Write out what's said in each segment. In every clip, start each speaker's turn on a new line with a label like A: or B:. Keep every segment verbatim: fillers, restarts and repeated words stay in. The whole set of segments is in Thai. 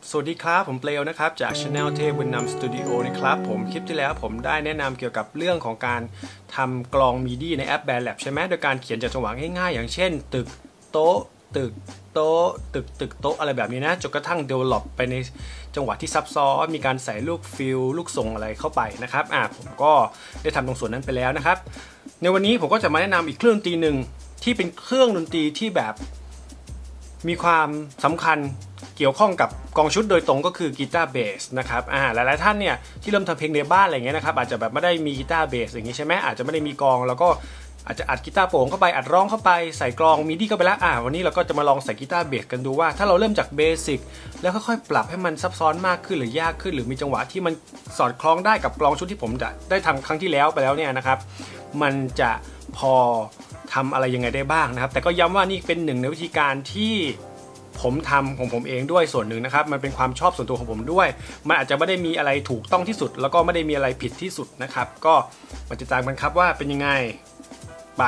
A: สวัสดีครับผมเปลวนะครับจาก Channel เทพบุญนำสตูดิโอนะครับผมคลิปที่แล้วผมได้แนะนำเกี่ยวกับเรื่องของการทำกลองมิดีในแอป Bandlab ใช่ไหมโดยการเขียนจากจังหวะง่ายๆอย่างเช่นตึกโต๊ะตึกโต๊ะตึกตึกโต๊ะอะไรแบบนี้นะจนกระทั่ง develop ไปในจังหวะที่ซับซ้อนมีการใส่ลูกฟิลลูกทรงอะไรเข้าไปนะครับอ่าผมก็ได้ทำตรงส่วนนั้นไปแล้วนะครับในวันนี้ผมก็จะมาแนะนำอีกเครื่องดนตรีหนึ่งที่เป็นเครื่องดนตรีที่แบบมีความสำคัญเกี่ยวข้องกับกองชุดโดยตรงก็คือกีตาร์เบสนะครับอ่าหลายๆท่านเนี่ยที่เริ่มทำเพลงในบ้านอะไรเงี้ยนะครับอาจจะแบบไม่ได้มีกีตาร์เบสอย่างงี้ใช่ไหมอาจจะไม่ได้มีกลองแล้วก็อาจจะอัดกีตาร์โปร่งเข้าไปอัดร้องเข้าไปใส่กลองมิดี้เข้าไปแล้วอ่าวันนี้เราก็จะมาลองใส่กีตาร์เบสกันดูว่าถ้าเราเริ่มจากเบสิกแล้วค่อยๆปรับให้มันซับซ้อนมากขึ้นหรือยากขึ้นหรือมีจังหวะที่มันสอดคล้องได้กับกลองชุดที่ผมได้ทำครั้งที่แล้วไปแล้วเนี่ยนะครับมันจะพอทำอะไรยังไงได้บ้างนะครับแต่ก็ย้ำว่านี่เป็นหนึ่งในวิธีการที่ผมทำของผมเองด้วยส่วนหนึ่งนะครับมันเป็นความชอบส่วนตัวของผมด้วยมันอาจจะไม่ได้มีอะไรถูกต้องที่สุดแล้วก็ไม่ได้มีอะไรผิดที่สุดนะครับก็มาติดตามกันครับว่าเป็นยังไงไป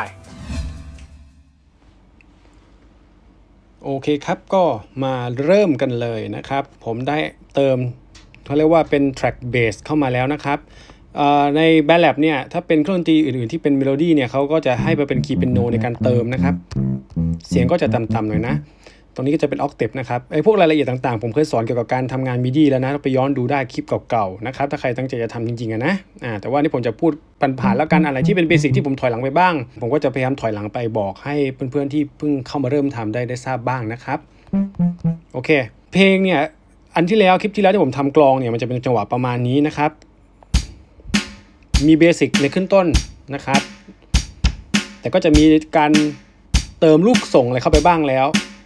A: โอเคครับก็มาเริ่มกันเลยนะครับผมได้เติมเขาเรียกว่าเป็น track bass เข้ามาแล้วนะครับใน Bandlab เนี่ยถ้าเป็นเครื่องดนตรีอื่นๆที่เป็นเมโลดี้เนี่ยเขาก็จะให้ไปเป็นคีย์เปียโนในการเติมนะครับเสียงก็จะต่ำๆหน่อยนะตรงนี้ก็จะเป็นออกเทปนะครับไอ้พวกรายละเอียดต่างๆผมเคยสอนเกี่ยวกับการทำงานมิดี้แล้วนะไปย้อนดูได้คลิปเก่าๆนะครับถ้าใครตั้งใจจะทำจริงๆนะอ่าแต่ว่านี่ผมจะพูดผ่านๆแล้วกันอะไรที่เป็นเบสิกที่ผมถอยหลังไปบ้างผมก็จะพยายามถอยหลังไปบอกให้เพื่อนๆที่เพิ่งเข้ามาเริ่มทำได้ได้ทราบบ้างนะครับโอเคเพลงเนี่ยอันที่แล้วคลิปที่แล้วที่ผมทำกลองเนี่ยมันจะเป็นจังหวะประมาณนี้นะครับมีเบสิกในขึ้นต้นนะครับแต่ก็จะมีการเติมลูกส่งอะไรเข้าไปบ้างแล้ว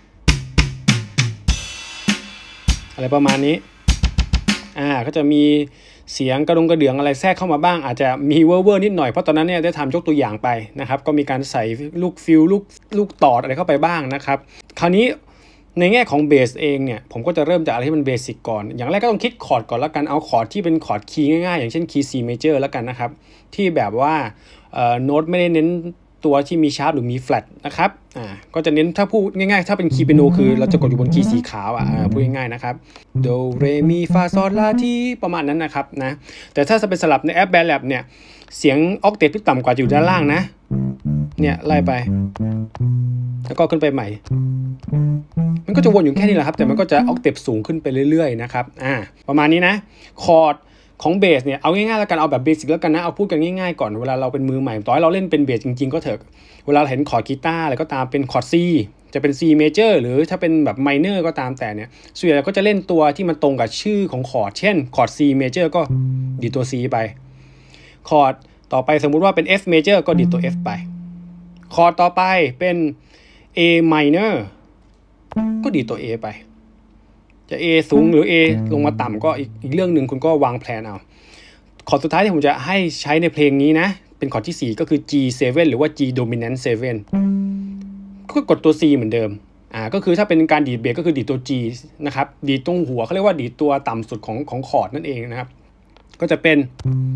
A: อะไรประมาณนี้อ่าก็จะมีเสียงกระดงกระเดื่องอะไรแทรกเข้ามาบ้างอาจจะมีเวอร์เวอร์นิดหน่อยเพราะตอนนั้นเนี่ยได้ทำยกตัวอย่างไปนะครับก็มีการใส่ลูกฟิลลูกลูกตอดอะไรเข้าไปบ้างนะครับคราวนี้ในแง่ของเบสเองเนี่ยผมก็จะเริ่มจากอะไรที่มันเบสิกก่อนอย่างแรกก็ต้องคิดคอร์ดก่อนแล้วกันเอาคอร์ดที่เป็นคอร์ดคีย์ง่ายๆอย่างเช่นคีย์ C major แล้วกันนะครับที่แบบว่าเอ่อโน้ตไม่ได้เน้นตัวที่มีชาร์ปหรือมีแฟลตนะครับอ่าก็จะเน้นถ้าพูดง่ายๆถ้าเป็นคีย์เปียโนคือเราจะกดอยู่บนคีย์สีขาวอ่ะพูดง่ายๆนะครับโดเรมีฟาซอลลาทีประมาณนั้นนะครับนะแต่ถ้าจะเป็นสลับในแอป Bandlab เนี่ยเสียงออกเทปที่ต่ำกว่าอยู่ด้านล่างนะเนี่ยไล่ไปแล้วก็ขึ้นไปใหม่มันก็จะวนอยู่แค่นี้แหละครับแต่มันก็จะออกเทปสูงขึ้นไปเรื่อยๆนะครับอ่าประมาณนี้นะคอร์ดของเบสเนี่ยเอาง่ายๆแล้วกันเอาแบบเบสิกแล้วกันนะเอาพูดกันง่ายๆก่อนเวลาเราเป็นมือใหม่ต่อให้เราเล่นเป็นเบสจริงๆก็เถอะเวลาเห็นคอร์ดกีตาร์อะไรก็ตามเป็นคอร์ด C จะเป็น C major หรือถ้าเป็นแบบ minor ก็ตามแต่เนี่ยส่วนใหญ่ก็จะเล่นตัวที่มันตรงกับชื่อของคอร์ดเช่นคอร์ด C major ก็ดีดตัว C ไปคอร์ดต่อไปสมมุติว่าเป็น F major ก็ดีดตัว F ไปคอร์ดต่อไปเป็น A minor ก็ดีดตัว A ไปจะ A สูงหรือ A ลงมาต่ำก็อีกอีกเรื่องหนึ่งคุณก็วางแผนเอาคอร์ดสุดท้ายที่ผมจะให้ใช้ในเพลงนี้นะเป็นคอร์ดที่สี่ก็คือ G เซเว่น หรือว่า G dominant เซเว่นก็กดตัว C เหมือนเดิมอ่าก็คือถ้าเป็นการดีดเบสก็คือดีดตัว G นะครับดีดตรงหัวเขาเรียกว่าดีดตัวต่ำสุดของของคอร์ดนั่นเองนะครับก็จะเป็น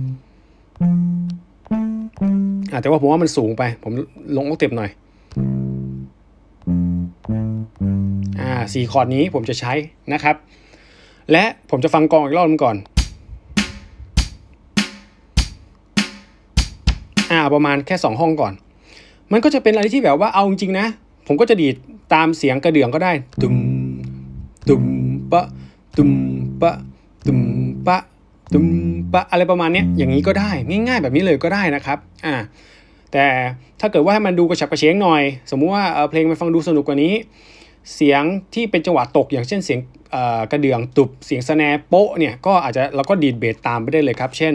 A: อ่าแต่ว่าผมว่ามันสูงไปผมลงออกเทปหน่อยอ่าสี่คอร์ดนี้ผมจะใช้นะครับและผมจะฟังกลองอีกรอบนึงก่อนอ่าประมาณแค่สองห้องก่อนมันก็จะเป็นอะไรที่แบบว่าเอาจริงๆนะผมก็จะดีดตามเสียงกระเดื่องก็ได้ตุมตุมปะตุมปะตุมปะตุมปะอะไรประมาณนี้อย่างนี้ก็ได้ง่ายๆแบบนี้เลยก็ได้นะครับอ่าแต่ถ้าเกิดว่าให้มันดูกระฉับกระเฉงหน่อยสมมุติว่าเพลงมันฟังดูสนุกกว่านี้เสียงที่เป็นจังหวะตกอย่างเช่นเสียงกระเดื่องตุบเสียงสแนร์โป๊ะเนี่ยก็อาจจะเราก็ดีดเบสตามไปได้เลยครับเช่น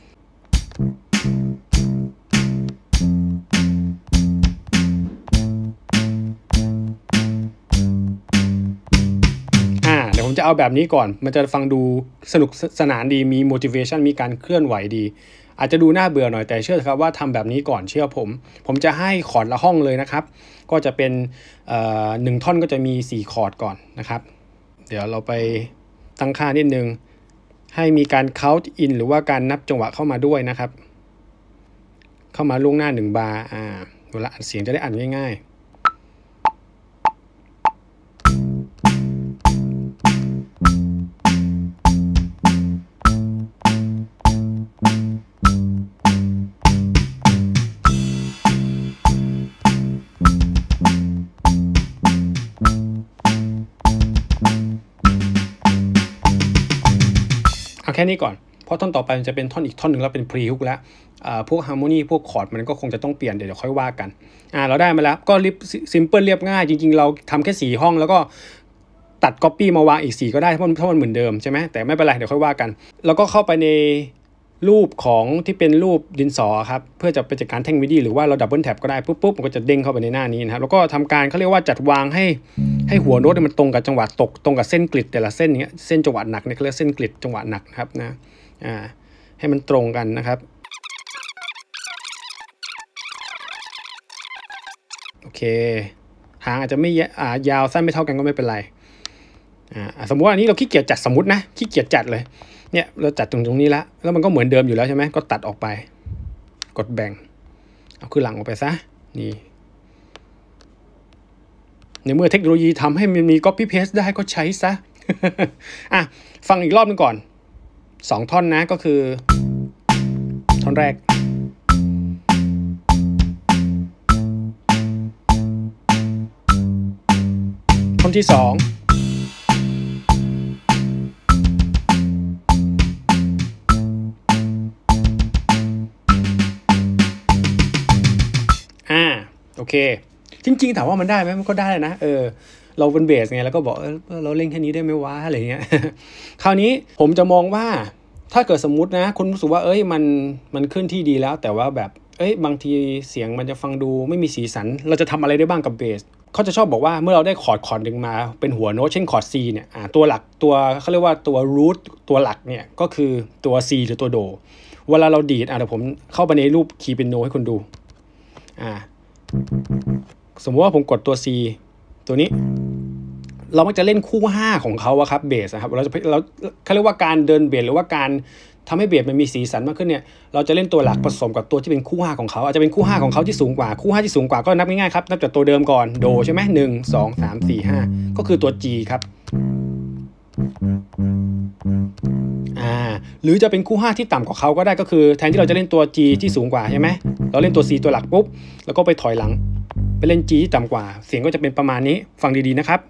A: ผมจะเอาแบบนี้ก่อนมันจะฟังดูสนุกสนานดีมี motivation มีการเคลื่อนไหวดีอาจจะดูน่าเบื่อหน่อยแต่เชื่อครับว่าทำแบบนี้ก่อนเชื่อผมผมจะให้คอร์ดละห้องเลยนะครับก็จะเป็นหนึ่งท่อนก็จะมีสี่คอร์ดก่อนนะครับเดี๋ยวเราไปตั้งค่านิดนึงให้มีการ count in หรือว่าการนับจังหวะเข้ามาด้วยนะครับเข้ามาล่วงหน้าหนึ่งบาร์อ่าเวลาอัดเสียงจะได้อ่านง่ายๆ เแค่นี้ก่อนเพราะท่อนต่อไปมันจะเป็นท่อนอีกท่อนหนึ่งแล้วเป็นพรีฮุกแล้วพวกฮาร์โมนีพวกคอร์ดมันก็คงจะต้องเปลี่ยนเดี๋ยวค่อยว่ากันอ่าเราได้มาแล้วก็ริบซิมเปิลเรียบง่ายจริงๆเราทำแค่สี่ห้องแล้วก็ตัดก๊อปปี้มาวางอีกสี่ก็ได้เพราะถ้ามันเหมือนเดิมใช่ไหมแต่ไม่เป็นไรเดี๋ยวค่อยว่ากันแล้วก็เข้าไปในรูปของที่เป็นรูปดินสอครับเพื่อจะไปจัดการแท่งมิดีหรือว่าเราดับเบิลแท็บก็ได้ปุ๊บปุ๊บมันก็จะเด้งเข้าไปในหน้านี้นะครับแล้วก็ทำการเขาเรียกว่าจัดวางให้ให้หัวโน้ตมันตรงกับจังหวะตกตรงกับเส้นกริดแต่ละเส้นเนี้ยเส้นจังหวะหนักเนี่ยเขาเรียกเส้นกริดจังหวะหนักนะครับนะอ่าให้มันตรงกันนะครับโอเคหางอาจจะไม่อ่ายาวสั้นไม่เท่ากันก็ไม่เป็นไรอ่าสมมติว่าอันนี้เราขี้เกียจจัดสมมตินะขี้เกียจจัดเลยเนี่ยเราจัดตรงตรงนี้แล้วแล้วมันก็เหมือนเดิมอยู่แล้วใช่ไหมก็ตัดออกไปกดแบ่งเอาคือหลังออกไปซะนี่ในเมื่อเทคโนโลยีทำให้มันมี copy paste ได้ก็ใช้ซะ อ่ะฟังอีกรอบนึงก่อนสองท่อนนะก็คือท่อนแรกท่อนที่สองอ่าโอเคจริงๆถามว่ามันได้ไหมมันก็ได้นะเออเราเป็นเบสไงแล้วก็บอกเออเราเล่นแค่นี้ได้ไหมวะอะไรเงี้ย คราวนี้ผมจะมองว่าถ้าเกิดสมมุตินะคุณรู้สึกว่าเอ้ยมันมันขึ้นที่ดีแล้วแต่ว่าแบบเอ้ยบางทีเสียงมันจะฟังดูไม่มีสีสันเราจะทำอะไรได้บ้างกับเบสเขาจะชอบบอกว่าเมื่อเราได้คอร์ดคอร์ดหนึ่งมาเป็นหัวโน้ตเช่นคอร์ด C เนี่ยอ่าตัวหลักตัวเขาเรียกว่าตัว root ตัวหลักเนี่ยก็คือตัว C หรือตัวโดเวลาเราดีดอ่ะเดี๋ยวผมเข้าไปในรูปคีย์เปียโนให้คุณดูอ่าสมมติว่าผมกดตัว C ตัวนี้เรามักจะเล่นคู่ห้าของเขาอะครับเบสนะครับเราจะเราเขาเรียกว่าการเดินเบสหรือว่าการทำให้เบสมันมีสีสันมากขึ้นเนี่ยเราจะเล่นตัวหลักผสมกับตัวที่เป็นคู่ห้าของเขาอาจจะเป็นคู่ห้าของเขาที่สูงกว่าคู่ห้าที่สูงกว่าก็นับง่ายๆครับนับจากตัวเดิมก่อนโดใช่ไหมหนึ่งสองสามสี่ห้าก็คือตัว G ครับอ่าหรือจะเป็นคู่ห้าที่ต่ำกว่าเขาก็ได้ก็คือแทนที่เราจะเล่นตัว G ที่สูงกว่าใช่ไหมเราเล่นตัว C ตัวหลักปุ๊บแล้วก็ไปถอยหลังไปเล่น G ที่ต่ำกว่าเสียงก็จะเป็นประมาณนี้ฟังดีๆนะครับ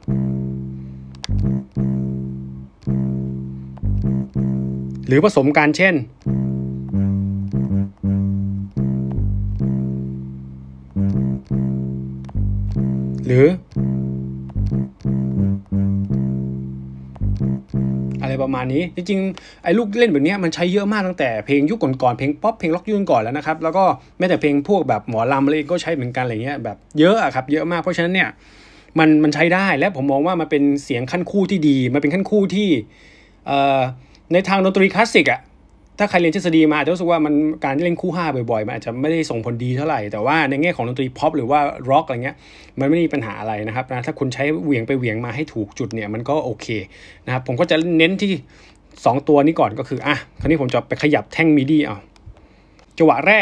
A: หรือผสมกันเช่นหรืออะไรประมาณนี้จริงๆไอ้ลูกเล่นแบบนี้มันใช้เยอะมากตั้งแต่เพลงยุคก่อนๆเพลงป๊อปเพลงล็อกยุคก่อนแล้วนะครับแล้วก็แม้แต่เพลงพวกแบบหมอลำอะไรก็ใช้เหมือนกันอะไรเงี้ยแบบเยอะอะครับเยอะมากเพราะฉะนั้นเนี่ยมันมันใช้ได้และผมมองว่ามันเป็นเสียงขั้นคู่ที่ดีมันเป็นขั้นคู่ที่เอ่อในทางดนตรีคลาสสิกอะถ้าใครเรียนทฤษฎีมาอาจจะรู้สึกว่ามันการเล่นคู่ห้าบ่อยๆมันอาจจะไม่ได้ส่งผลดีเท่าไหร่แต่ว่าในแง่ของดนตรีพ็อปหรือว่าร็อกอะไรเงี้ยมันไม่มีปัญหาอะไรนะครับนะถ้าคุณใช้เหวี่ยงไปเหวี่ยงมาให้ถูกจุดเนี่ยมันก็โอเคนะครับผมก็จะเน้นที่สองตัวนี้ก่อนก็คืออ่ะคราวนี้ผมจะไปขยับแท่งมิดีเอาจังหวะแรก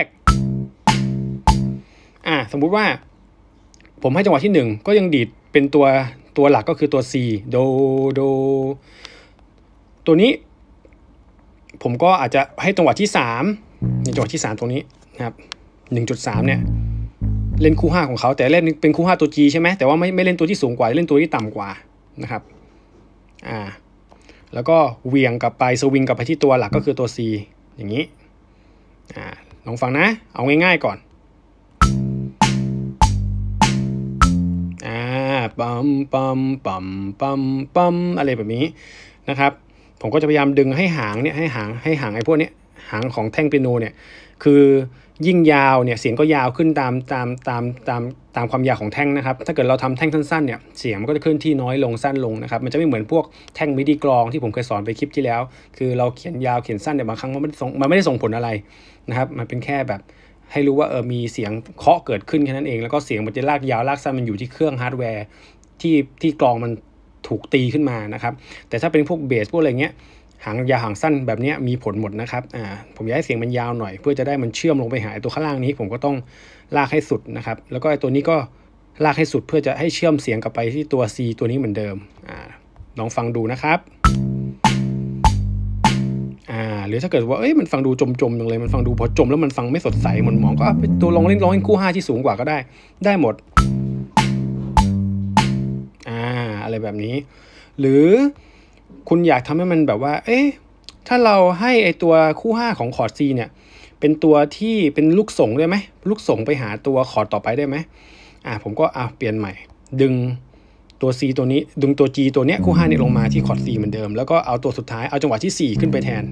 A: อ่ะสมมุติว่าผมให้จังหวะที่หนึ่งก็ยังดีดเป็นตัวตัวหลักก็คือตัว C โดโดตัวนี้ผมก็อาจจะให้จังหวะที่สามในจังหวะที่สามตรงนี้นะครับ หนึ่งจุดสาม เนี่ยเล่นคู่ห้าของเขาแต่เล่นเป็นคู่ห้าตัว G ใช่ไหมแต่ว่าไม่ไม่เล่นตัวที่สูงกว่าเล่นตัวที่ต่ำกว่านะครับอ่าแล้วก็เวียงกลับไปสวิงกลับไปที่ตัวหลักก็คือตัว C อย่างนี้อ่าลองฟังนะเอาง่ายๆก่อนอ่าปั๊มปั๊มปั๊มปั๊มปั๊มอะไรแบบนี้นะครับผมก็จะพยายามดึงให้หางเนี่ยให้หางให้หางไอ้พวกนี้หางของแท่งเปียโนเนี่ยคือยิ่งยาวเนี่ยเสียงก็ยาวขึ้นตามตามตามตามตามความยาวของแท่งนะครับถ้าเกิดเราทำแท่งสั้นๆเนี่ยเสียงมันก็จะเคลื่อนที่น้อยลงสั้นลงนะครับมันจะไม่เหมือนพวกแท่งมิดีกลองที่ผมเคยสอนไปคลิปที่แล้วคือเราเขียนยาวเขียนสั้นเนี่ยบางครั้งมันไม่ได้ส่งมันไม่ได้ส่งผลอะไรนะครับมันเป็นแค่แบบให้รู้ว่าเออมีเสียงเคาะเกิดขึ้นแค่นั้นเองแล้วก็เสียงมันจะลากยาวลากสั้นมันอยู่ที่เครื่องฮาร์ดแวร์ที่ที่กลองมันถูกตีขึ้นมานะครับแต่ถ้าเป็นพวกเบสพวกอะไรเงี้ยหางยาวหางสั้นแบบนี้มีผลหมดนะครับอ่าผมอยากให้เสียงมันยาวหน่อยเพื่อจะได้มันเชื่อมลงไปหาตัวข้างล่างนี้ผมก็ต้องลากให้สุดนะครับแล้วก็ตัวนี้ก็ลากให้สุดเพื่อจะให้เชื่อมเสียงกลับไปที่ตัว C ตัวนี้เหมือนเดิมอ่าลองฟังดูนะครับอ่าหรือถ้าเกิดว่าเอ้ยมันฟังดูจมๆจังเลยมันฟังดูพอจมแล้วมันฟังไม่สดใสหม่นหมองก็เป็นตัวลองเล่นร้องเล่นคู่ห้าที่สูงกว่าก็ได้ได้หมดอ่าอะไรแบบนี้หรือคุณอยากทำให้มันแบบว่าเอ๊ะถ้าเราให้ไอตัวคู่ห้าของคอร์ด C เนี่ยเป็นตัวที่เป็นลูกส่งได้ไหมลูกส่งไปหาตัวคอร์ดต่อไปได้ไหมอ่าผมก็อ่าเปลี่ยนใหม่ดึงตัว C ตัวนี้ดึงตัว G ตัวเนี้ยคู่ห้านี่ลงมาที่คอร์ด C เหมือนเดิมแล้วก็เอาตัวสุดท้ายเอาจังหวะที่สี่ขึ้นไปแทน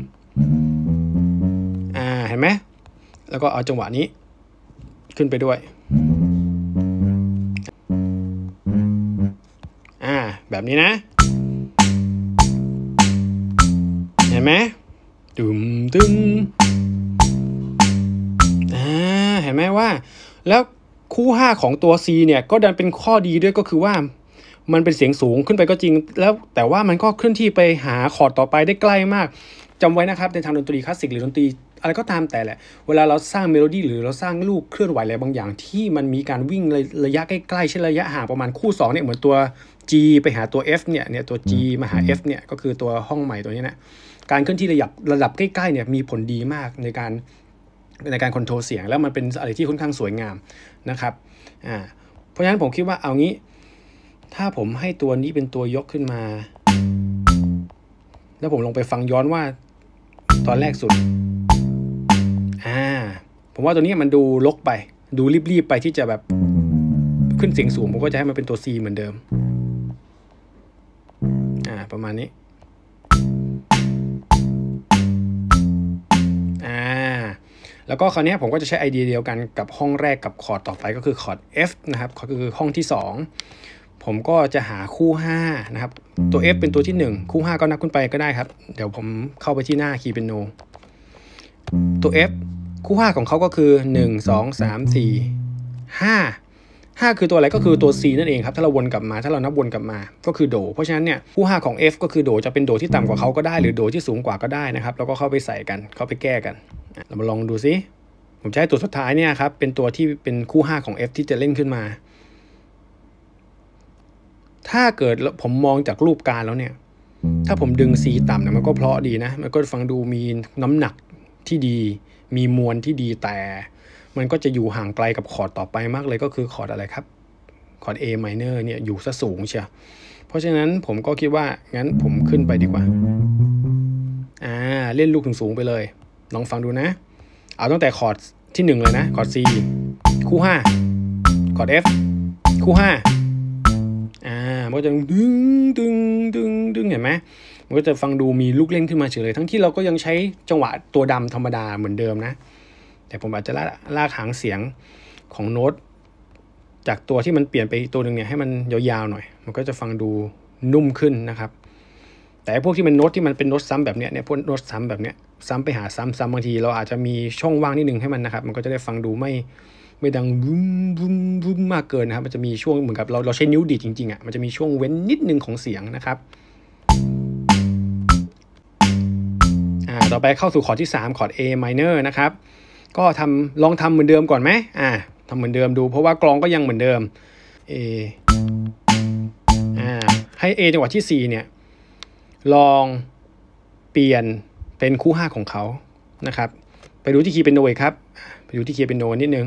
A: อ่าเห็นไหมแล้วก็เอาจังหวะนี้ขึ้นไปด้วยอ่าแบบนี้นะเห็นไหมตึมตึมอ่าเห็นไหมว่าแล้วคู่ห้าของตัว C เนี่ยก็ดันเป็นข้อดีด้วยก็คือว่ามันเป็นเสียงสูงขึ้นไปก็จริงแล้วแต่ว่ามันก็เคลื่อนที่ไปหาคอร์ดต่อไปได้ใกล้มากจำไว้นะครับในทางดนตรีคลาสสิกหรือดนตรีอะไรก็ตามแต่แหละเวลาเราสร้างเมโลดี้หรือเราสร้างลูกเคลื่อนไหวอะไรบางอย่างที่มันมีการวิ่งระยะใกล้ๆเช่นระยะห่างประมาณคู่สองเนี่ยเหมือนตัว G ไปหาตัว F เนี่ยเนี่ยตัว G มาหา F เนี่ยก็คือตัวห้องใหม่ตัวนี้นะการเคลื่อนที่ระดับระดับใกล้ๆเนี่ยมีผลดีมากในการในการคอนโทรลเสียงแล้วมันเป็นอะไรที่ค่อนข้างสวยงามนะครับอ่าเพราะฉะนั้นผมคิดว่าเอางี้ถ้าผมให้ตัวนี้เป็นตัวยกขึ้นมาแล้วผมลงไปฟังย้อนว่าตอนแรกสุดอ่าผมว่าตัวนี้มันดูรกไปดูรีบๆไปที่จะแบบขึ้นเสียงสูงผมก็จะให้มันเป็นตัว C เหมือนเดิมอ่าประมาณนี้อ่าแล้วก็คราวนี้ผมก็จะใช้ไอเดียเดียวกันกับห้องแรกกับคอร์ดต่อไปก็คือคอร์ด F นะครับก็คือห้องที่สองผมก็จะหาคู่ห้านะครับตัว F เป็นตัวที่หนึ่งคู่ห้าก็นับขึ้นไปก็ได้ครับเดี๋ยวผมเข้าไปที่หน้าคีย์เปียโนตัว F คู่ห้าของเขาก็คือหนึ่ง สอง สาม สี่ ห้า ห้าคือตัวอะไรก็คือตัว C นั่นเองครับถ้าเราวนกลับมาถ้าเรานับวนกลับมาก็คือโดเพราะฉะนั้นเนี่ยคู่ห้าของ F ก็คือโดจะเป็นโดที่ต่ำกว่าเขาก็ได้หรือโดที่สูงกว่าก็ได้นะครับแล้วก็เข้าไปใส่กันเข้าไปแก้กันเรามาลองดูซิผมจะให้ตัวสุดท้ายเนี่ยครับเป็นตัวที่เป็นคู่ห้าของ F ที่จะเล่นขึ้นมาถ้าเกิดผมมองจากรูปการแล้วเนี่ยถ้าผมดึง C ต่ำเนี่ยมันก็เพราะดีนะมันก็ฟังดูมีน้ำหนักที่ดีมีมวลที่ดีแต่มันก็จะอยู่ห่างไกลกับคอร์ดต่อไปมากเลยก็คือคอร์ดอะไรครับคอร์ด A minor เนี่ยอยู่ซะสูงเชียวเพราะฉะนั้นผมก็คิดว่างั้นผมขึ้นไปดีกว่าอ่าเล่นลูกถึงสูงไปเลยลองฟังดูนะเอาตั้งแต่คอร์ดที่หนึ่งเลยนะคอร์ด C คู่ห้าคอร์ด F คู่ห้าอ่ามันก็จะดึงดึงดึงดึงเห็นไหมมันก็จะฟังดูมีลูกเล่นขึ้นมาเฉยเลยทั้งที่เราก็ยังใช้จังหวะตัวดำธรรมดาเหมือนเดิมนะแต่ผมอาจจะลากลากหางเสียงของโน้ตจากตัวที่มันเปลี่ยนไปตัวหนึ่งเนี่ยให้มันยาวๆหน่อยมันก็จะฟังดูนุ่มขึ้นนะครับแต่พวกที่มันโน้ตที่มันเป็นโน้ตซ้ำแบบเนี้ยเนี่ยพวกโน้ตซ้ำแบบเนี้ยซ้ำไปหาซ้ำซ้ำบางทีเราอาจจะมีช่องว่างนิดนึงให้มันนะครับมันก็จะได้ฟังดูไม่ไม่ดังวุ้มวุ้มวุ้มมากเกินนะครับมันจะมีช่วงเหมือนกับเราเราใช้นิ้วดีดจริงๆอ่ะมันจะมีช่วงเว้นนิดนึงของเสียงนะครับอ่าต่อไปเข้าสู่คอร์ดที่สามคอร์ด A minor นะครับก็ทำลองทำเหมือนเดิมก่อนไหมอ่าทำเหมือนเดิมดูเพราะว่ากลองก็ยังเหมือนเดิม A อ่าให้ A จังหวะที่สี่เนี่ยลองเปลี่ยนเป็นคู่ห้าของเขานะครับไปดูที่คีย์เปียโนครับไปดูที่คีย์เปียโนนิดนึง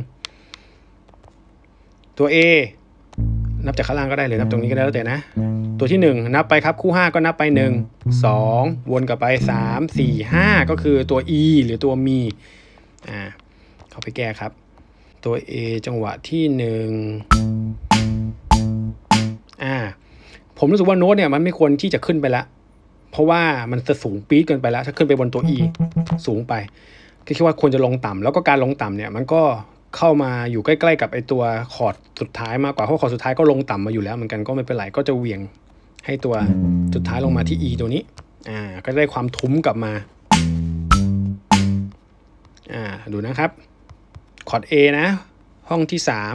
A: ตัว A นับจากข้างล่างก็ได้เลยนับตรงนี้ก็ได้แล้วแต่นะตัวที่หนึ่งนับไปครับคู่ห้าก็นับไปหนึ่ง สองวนกลับไปสาม สี่ ห้าก็คือตัว E หรือตัวมีอ่าเข้าไปแก้ครับตัว A จังหวะที่หนึ่งอ่าผมรู้สึกว่าโน้ตเนี่ยมันไม่ควรที่จะขึ้นไปแล้วเพราะว่ามันจะสูงปี๊ดเกินไปแล้วถ้าขึ้นไปบนตัว E สูงไปก็คิดว่าควรจะลงต่ำแล้วก็การลงต่ำเนี่ยมันก็เข้ามาอยู่ใกล้ๆกับไอตัวคอร์ดสุดท้ายมากกว่าเพราะคอร์ดสุดท้ายก็ลงต่ำมาอยู่แล้วเหมือนกันก็ไม่เป็นไรก็จะเหวี่ยงให้ตัวสุดท้ายลงมาที่ E ตัวนี้อ่าก็ได้ความทุ้มกลับมาอ่าดูนะครับคอร์ด A นะห้องที่สาม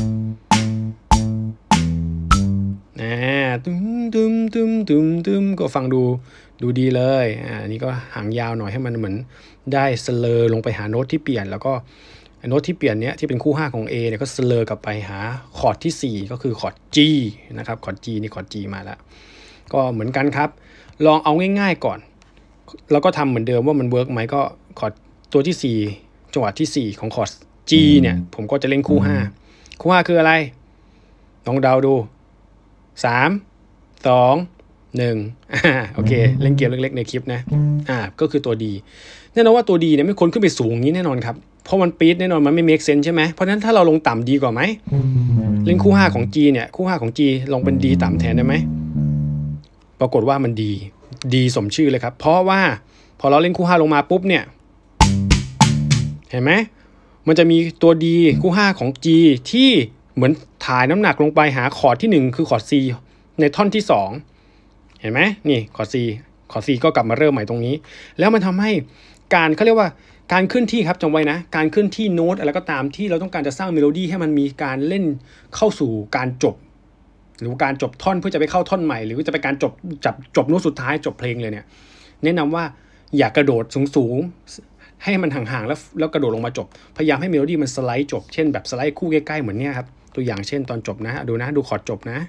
A: อ่าตึมตึมตึมตึมตึมก็ฟังดูดูดีเลยอ่านี่ก็หางยาวหน่อยให้มันเหมือนได้สเลอร์ลงไปหาโน้ตที่เปลี่ยนแล้วก็โน้ตที่เปลี่ยนเนี้ยที่เป็นคู่ห้าของ A เนี่ยก็สเลอร์กลับไปหาคอร์ดที่สี่ก็คือคอร์ด G นะครับคอร์ด G นี่คอร์ด G มาแล้วก็เหมือนกันครับลองเอาง่ายๆก่อนแล้วก็ทำเหมือนเดิมว่ามันเวิร์กไหมก็คอร์ดตัวที่สี่จังหวะที่สี่ของคอร์ด G เนี่ยผมก็จะเล่นคู่ห้าคู่ห้าคืออะไรลองเดาดูสาม สองหนึ่งอ่าโอเคเล่นเกมเล็กๆในคลิปนะอ่าก็คือตัวดีแน่นอนว่าตัวดีเนี่ยไม่ควรขึ้นไปสูงอย่างนี้แน่นอนครับเพราะมันปี๊ดแน่นอนมันไม่ make sense ใช่ไหมเพราะฉะนั้นถ้าเราลงต่ำดีกว่าไหมเล่นคู่ห้าของ G เนี่ยคู่ห้าของ G ลงเป็น D ต่ำแทนได้ไหมปรากฏว่ามันดีดีสมชื่อเลยครับเพราะว่าพอเราเล่นคู่ห้าลงมาปุ๊บเนี่ยเห็นไหมมันจะมีตัวดีคู่ห้าของ G ที่เหมือนถ่ายน้ำหนักลงไปหาคอร์ดที่หนึ่งคือคอร์ด C ในท่อนที่สองเห็นไหมนี่คอร์ด C คอร์ด C ก็กลับมาเริ่มใหม่ตรงนี้แล้วมันทำให้การเขาเรียกว่าการขึ้นที่ครับจำไว้นะการขึ้นที่โน้ตอะไรก็ตามที่เราต้องการจะสร้างเมโลดี้ให้มันมีการเล่นเข้าสู่การจบหรือการจบท่อนเพื่อจะไปเข้าท่อนใหม่หรือจะไปการจบจับจบโน้ตสุดท้ายจบเพลงเลยเนี่ยแนะนำว่าอย่ากระโดดสูงๆให้มันห่างๆแล้วแล้วกระโดดลงมาจบพยายามให้เมโลดี้มันสไลด์จบเช่นแบบสไลด์คู่ใกล้ๆเหมือนเนี้ยครับตัวอย่างเช่นตอนจบนะดูนะดูคอร์ดจบนะ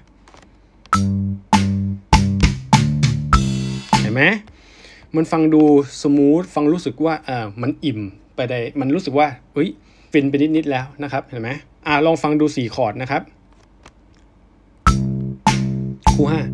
A: เห็นไหมมันฟังดูสมูทฟังรู้สึกว่าเออมันอิ่มไปได้มันรู้สึกว่าเฮ้ยฟินไปนิดๆแล้วนะครับเห็นไหมอ่าลองฟังดูสี่คอร์ดนะครับคู่ห้า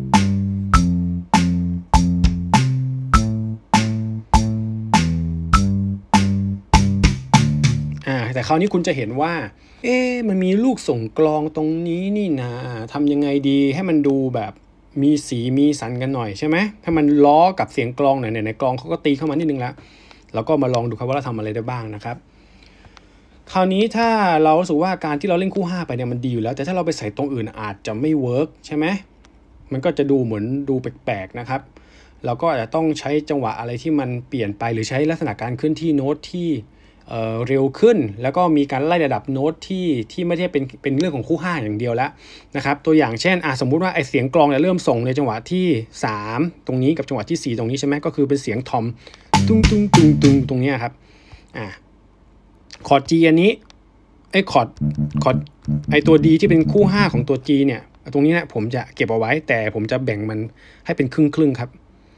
A: อ่าแต่คราวนี้คุณจะเห็นว่าเอ๊ะมันมีลูกส่งกลองตรงนี้นี่นะทำยังไงดีให้มันดูแบบมีสีมีสันกันหน่อยใช่ไหมให้มันล้อกับเสียงกลองหน่อยในกลองเขาก็ตีเข้ามานิดนึงแล้วแล้วก็มาลองดูครับว่าเราทำอะไรได้บ้างนะครับคราวนี้ถ้าเรารู้สึกว่าการที่เราเล่นคู่ห้าไปเนี่ยมันดีอยู่แล้วแต่ถ้าเราไปใส่ตรงอื่นอาจจะไม่เวิร์กใช่ไหมมันก็จะดูเหมือนดูแปลกๆนะครับเราก็อาจจะต้องใช้จังหวะอะไรที่มันเปลี่ยนไปหรือใช้ลักษณะการเคลื่อนที่โน้ตที่เอ่อเร็วขึ้นแล้วก็มีการไล่ระดับโน้ตที่ที่ไม่ใช่เป็นเป็นเรื่องของคู่ห้าอย่างเดียวแล้วนะครับตัวอย่างเช่นอ่ะสมมุติว่าไอเสียงกลองเนี่ยเริ่มส่งในจังหวะที่สามตรงนี้กับจังหวะที่สี่ตรงนี้ใช่ไหมก็คือเป็นเสียงทอมตุ้งตุ้งตุ้งตุ้งตรงนี้ครับอ่ะคอร์ด G อันนี้ไอคอร์ดคอร์ดไอตัว D ที่เป็นคู่ห้าของตัว G เนี่ยตรงนี้นะผมจะเก็บเอาไว้แต่ผมจะแบ่งมันให้เป็นครึ่งครึ่งครับ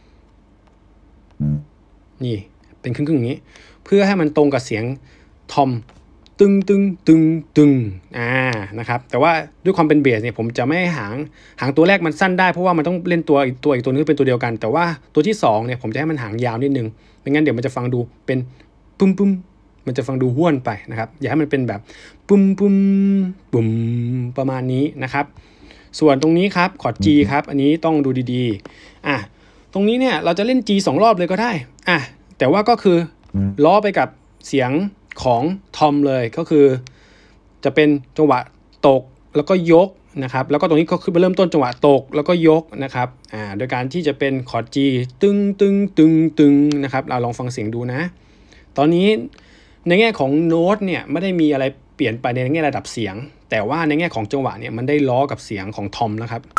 A: นี่เป็นครึ่งครึ่งอย่างนี้เพื่อให้มันตรงกับเสียงทอมตึงตึงตึงตึงอ่านะครับแต่ว่าด้วยความเป็นเบสเนี่ยผมจะไม่หางหางตัวแรกมันสั้นได้เพราะว่ามันต้องเล่นตัวอีกตัวอีกตัวนึงเป็นตัวเดียวกันแต่ว่าตัวที่สองเนี่ยผมจะให้มันหางยาวนิดนึงไม่งั้นเดี๋ยวมันจะฟังดูเป็นปุ้มปุ้มมันจะฟังดูห้วนไปนะครับอย่าให้มันเป็นแบบปุ้มปุ้มปุ้มประมาณนี้นะครับส่วนตรงนี้ครับคอร์ด G ครับอันนี้ต้องดูดีๆอ่ะตรงนี้เนี่ยเราจะเล่น G สองรอบเลยก็ได้อ่ะแต่ว่าก็คือล้อไปกับเสียงของทอมเลยก็คือจะเป็นจังหวะตกแล้วก็ยกนะครับแล้วก็ตรงนี้ก็คือเริ่มต้นจังหวะตกแล้วก็ยกนะครับอ่าโดยการที่จะเป็นคอร์ด G ตึงตึงตึงตึงนะครับเราลองฟังเสียงดูนะตอนนี้ในแง่ของโน้ตเนี่ยไม่ได้มีอะไรเปลี่ยนไปในแง่ระดับเสียงแต่ว่าในแง่ของจังหวะเนี่ยมันได้ล้อกับเสียงของทอมแล้วครับ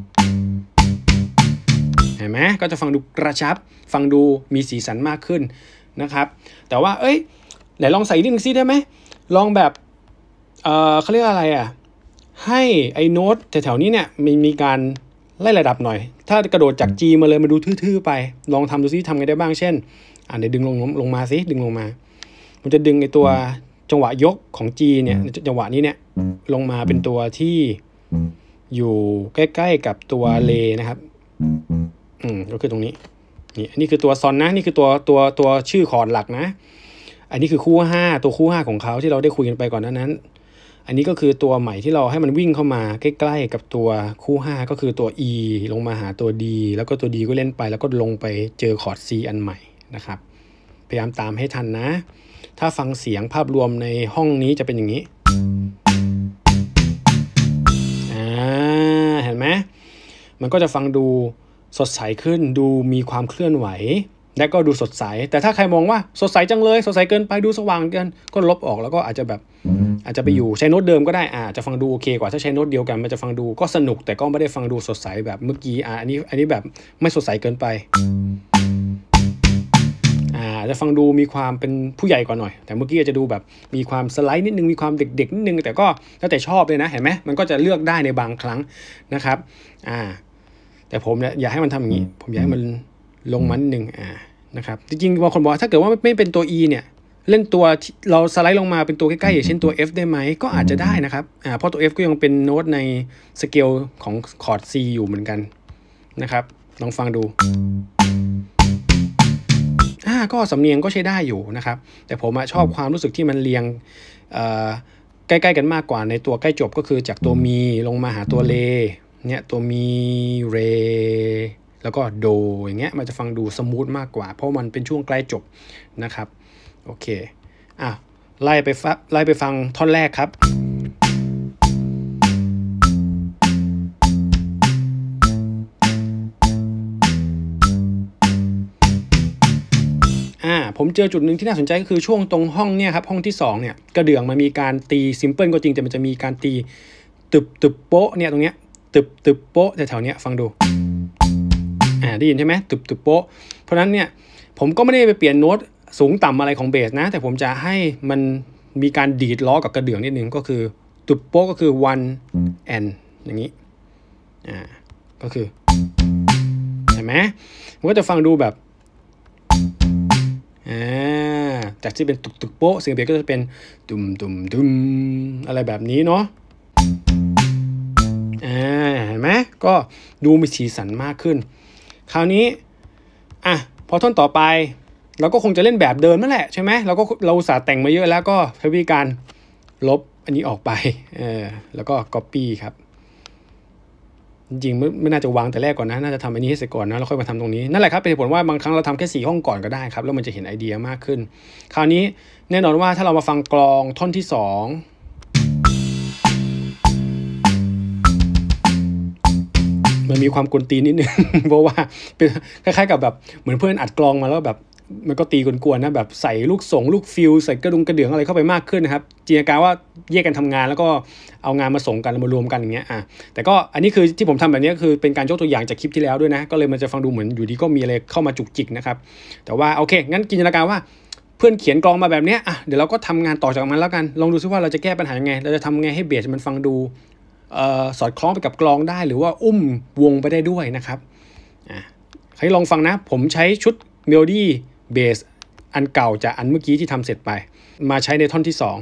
A: เห็นไหมก็จะฟังดูกระชับฟังดูมีสีสันมากขึ้นนะครับแต่ว่าเอ้ยไหนลองใส่นิดนึงซิได้ไหมลองแบบเอ่อเขาเรียกอะไรอ่ะให้ไอ้โน้ตแถวๆนี้เนี่ยมันมีการไล่ระดับหน่อยถ้ากระโดดจาก G มาเลยมาดูทื่อๆไปลองทำดูซิทำไงได้บ้างเช่นอ่าเดี๋ยวดึงลงลงมาซิดึงลงมามันจะดึงไอ้ตัวจังหวะยกของ G เนี่ยจังหวะนี้เนี่ยลงมาเป็นตัวที่อยู่ใกล้ๆกับตัวเลนะครับอืมก็คือตรงนี้นี่อันนี้คือตัวซอนนะนี่คือตัวตัวตัวชื่อคอร์ดหลักนะอันนี้คือคู่ห้าตัวคู่ห้าของเขาที่เราได้คุยกันไปก่อนนั้นอันนี้ก็คือตัวใหม่ที่เราให้มันวิ่งเข้ามาใกล้ๆกับตัวคู่ห้าก็คือตัว E ลงมาหาตัว D แล้วก็ตัว D ก็เล่นไปแล้วก็ลงไปเจอคอร์ด C อันใหม่นะครับพยายามตามให้ทันนะถ้าฟังเสียงภาพรวมในห้องนี้จะเป็นอย่างนี้อ่าเห็นไหมมันก็จะฟังดูสดใสขึ้นดูมีความเคลื่อนไหวและก็ดูสดใสแต่ถ้าใครมองว่าสดใสจังเลยสดใสเกินไปดูสว่างเกินก็ลบออกแล้วก็อาจจะแบบอาจจะไปอยู่ใช้โน้ตเดิมก็ได้อ่าจะฟังดูโอเคกว่าถ้าใช้โน้ตเดียวกันมันจะฟังดูก็สนุกแต่ก็ไม่ได้ฟังดูสดใสแบบเมื่อกี้อ่าอันนี้อันนี้แบบไม่สดใสเกินไปอ่าจะฟังดูมีความเป็นผู้ใหญ่กว่าหน่อยแต่เมื่อกี้อาจจะดูแบบมีความสไลด์นิดนึงมีความเด็กๆนิดนึงแต่ก็แล้วแต่ชอบเลยนะเห็นไหมมันก็จะเลือกได้ในบางครั้งนะครับอ่าแต่ผมเนี่ยอยากให้มันทำอย่างนี้ผมอยากให้มันลงมานิดนึงอ่านะครับจริงๆบางคนบอกถ้าเกิดว่าไม่เป็นตัว E เนี่ยเล่นตัวเราสไลด์ลงมาเป็นตัวใกล้ๆอย่างเช่นตัว F ได้ไหมก็อาจจะได้นะครับอ่าเพราะตัว F ก็ยังเป็นโน้ตในสเกลของคอร์ด C อยู่เหมือนกันนะครับลองฟังดูอ่าก็สำเนียงก็ใช้ได้อยู่นะครับแต่ผมชอบความรู้สึกที่มันเรียงใกล้ๆกันมากกว่าในตัวใกล้จบก็คือจากตัวมีลงมาหาตัวเลเนี่ยตัวมีเรแล้วก็โดอย่างเงี้ยมันจะฟังดูสมูทมากกว่าเพราะมันเป็นช่วงใกล้จบนะครับโอเคอ่ะไล่ไปฟังไล่ไปฟังท่อนแรกครับอ่าผมเจอจุดหนึ่งที่น่าสนใจก็คือช่วงตรงห้องเนี่ยครับห้องที่สองเนี่ยกระเดื่องมันมีการตีซิมเปิลก็จริงแต่มันจะมีการตีตึบตึบโป๊ะเนี่ยตรงเนี้ยตึบตึบโป๊ะแถวๆเนี้ยฟังดูอ่าได้ยินใช่ไหมตึบตึบโป๊ะเพราะนั้นเนี่ยผมก็ไม่ได้ไปเปลี่ยนโน้ตสูงต่ำอะไรของเบสนะแต่ผมจะให้มันมีการดีดล้อกับกระเดื่องนิดนึงก็คือตึบโป๊ะก็คือ one and อย่างนี้อ่าก็คือเห็นไหมมันก็จะฟังดูแบบอ่าจากที่เป็นตึกตึกโป๊ะเสียงเบสก็จะเป็นดุมดุมดุมอะไรแบบนี้เนาะอ่าเห็นไหมก็ดูมีสีสันมากขึ้นคราวนี้อ่ะพอท่อนต่อไปเราก็คงจะเล่นแบบเดิมนั่นแหละใช่ไหมเราก็เราอุตส่าห์แต่งมาเยอะแล้วก็ใช้วิธีการลบอันนี้ออกไปเออแล้วก็ copy ครับจริงๆไม่ไม่น่าจะวางแต่แรกก่อนนะน่าจะทำอันนี้ให้เสร็จก่อนนะแล้วค่อยมาทำตรงนี้นั่นแหละครับเป็นเหตุผลว่าบางครั้งเราทำแค่สี่ห้องก่อนก็ได้ครับแล้วมันจะเห็นไอเดียมากขึ้นคราวนี้แน่นอนว่าถ้าเรามาฟังกลองท่อนที่สองมันมีความกวนตีนนิดนึง เพราะว่าเป็นคล้ายๆกับแบบเหมือนเพื่อนอัดกลองมาแล้วแบบมันก็ตีกวนๆนะแบบใส่ลูกส่งลูกฟิลใส่กระดุมกระเดื่องอะไรเข้าไปมากขึ้นนะครับจินตนาการว่าแยกกันทำงานแล้วก็เอางานมาส่งกันมารวมกันอย่างเงี้ยอ่ะแต่ก็อันนี้คือที่ผมทำแบบนี้คือเป็นการยกตัวอย่างจากคลิปที่แล้วด้วยนะก็เลยมันจะฟังดูเหมือนอยู่ดีก็มีอะไรเข้ามาจุกจิกนะครับแต่ว่าโอเคงั้นจินตนาการว่าเพื่อนเขียนกลองมาแบบนี้อ่ะเดี๋ยวเราก็ทำงานต่อจากมันแล้วกันลองดูซิว่าเราจะแก้ปัญหายังไงเราจะทำไงให้เบสมันฟังดูสอดคล้องไปกับกลองได้หรือว่าอุ้มวงไปได้ด้วยนะครับอ่ะให้ลองฟังนะผมใช้ชุดเมโลดี้เบสอันเก่าจากอันเมื่อกี้ที่ทำเสร็จไปมาใช้ในท่อนที่สอง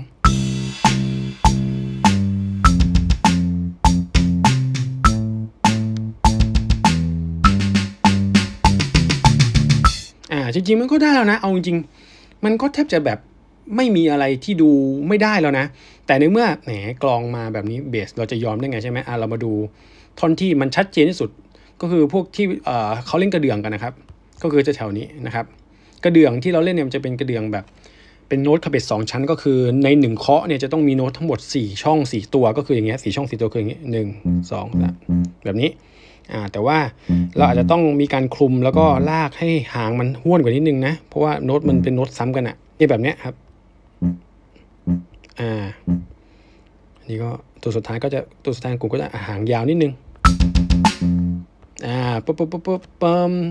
A: อ่าจริงๆมันก็ได้แล้วนะเอาจริงๆมันก็แทบจะแบบไม่มีอะไรที่ดูไม่ได้แล้วนะแต่ในเมื่อแหมกลองมาแบบนี้เบสเราจะยอมได้ไงใช่ไหมอ่าเรามาดูท่อนที่มันชัดเจนที่สุดก็คือพวกที่เอ่อเขาเล่นกระเดื่องกันนะครับก็คือจะแถวนี้นะครับกระเดื่องที่เราเล่นเนี่ยมันจะเป็นกระเดื่องแบบเป็นโน้ตคาเบตสองชั้นก็คือในหนึ่งเคาะเนี่ยจะต้องมีโน้ตทั้งหมดสี่ช่องสี่ตัวก็คืออย่างเงี้ยสี่ช่องสี่ตัวคืออย่างเงี้ยหนึ่ง สอง สามแบบนี้อ่าแต่ว่าเราอาจจะต้องมีการคลุมแล้วก็ลากให้หางมันห้วนกว่านิดนึงนะเพราะว่าโน้ตมันเป็นโน้ตซ้ำกันอ่ะนี่แบบเนี้ยครับอ่าอันนี้ก็ตัวสุดท้ายก็จะตัวสุดท้ายกลุ่มก็จะหางยาวนิดนึงอ่าปุ๊บปุ๊บปุ๊บปุ๊บปั๊ม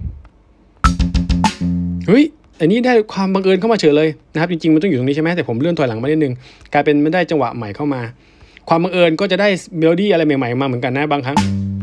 A: เฮ้ยอันนี้ได้ความบังเอิญเข้ามาเฉยเลยนะครับจริงๆมันต้องอยู่ตรงนี้ใช่ไหมแต่ผมเลื่อนถอยหลังมานิดนึงกลายเป็นไม่ได้จังหวะใหม่เข้ามาความบังเอิญก็จะได้เมโลดี้อะไรใหม่ๆมาเหมือนกันนะบางครั้ง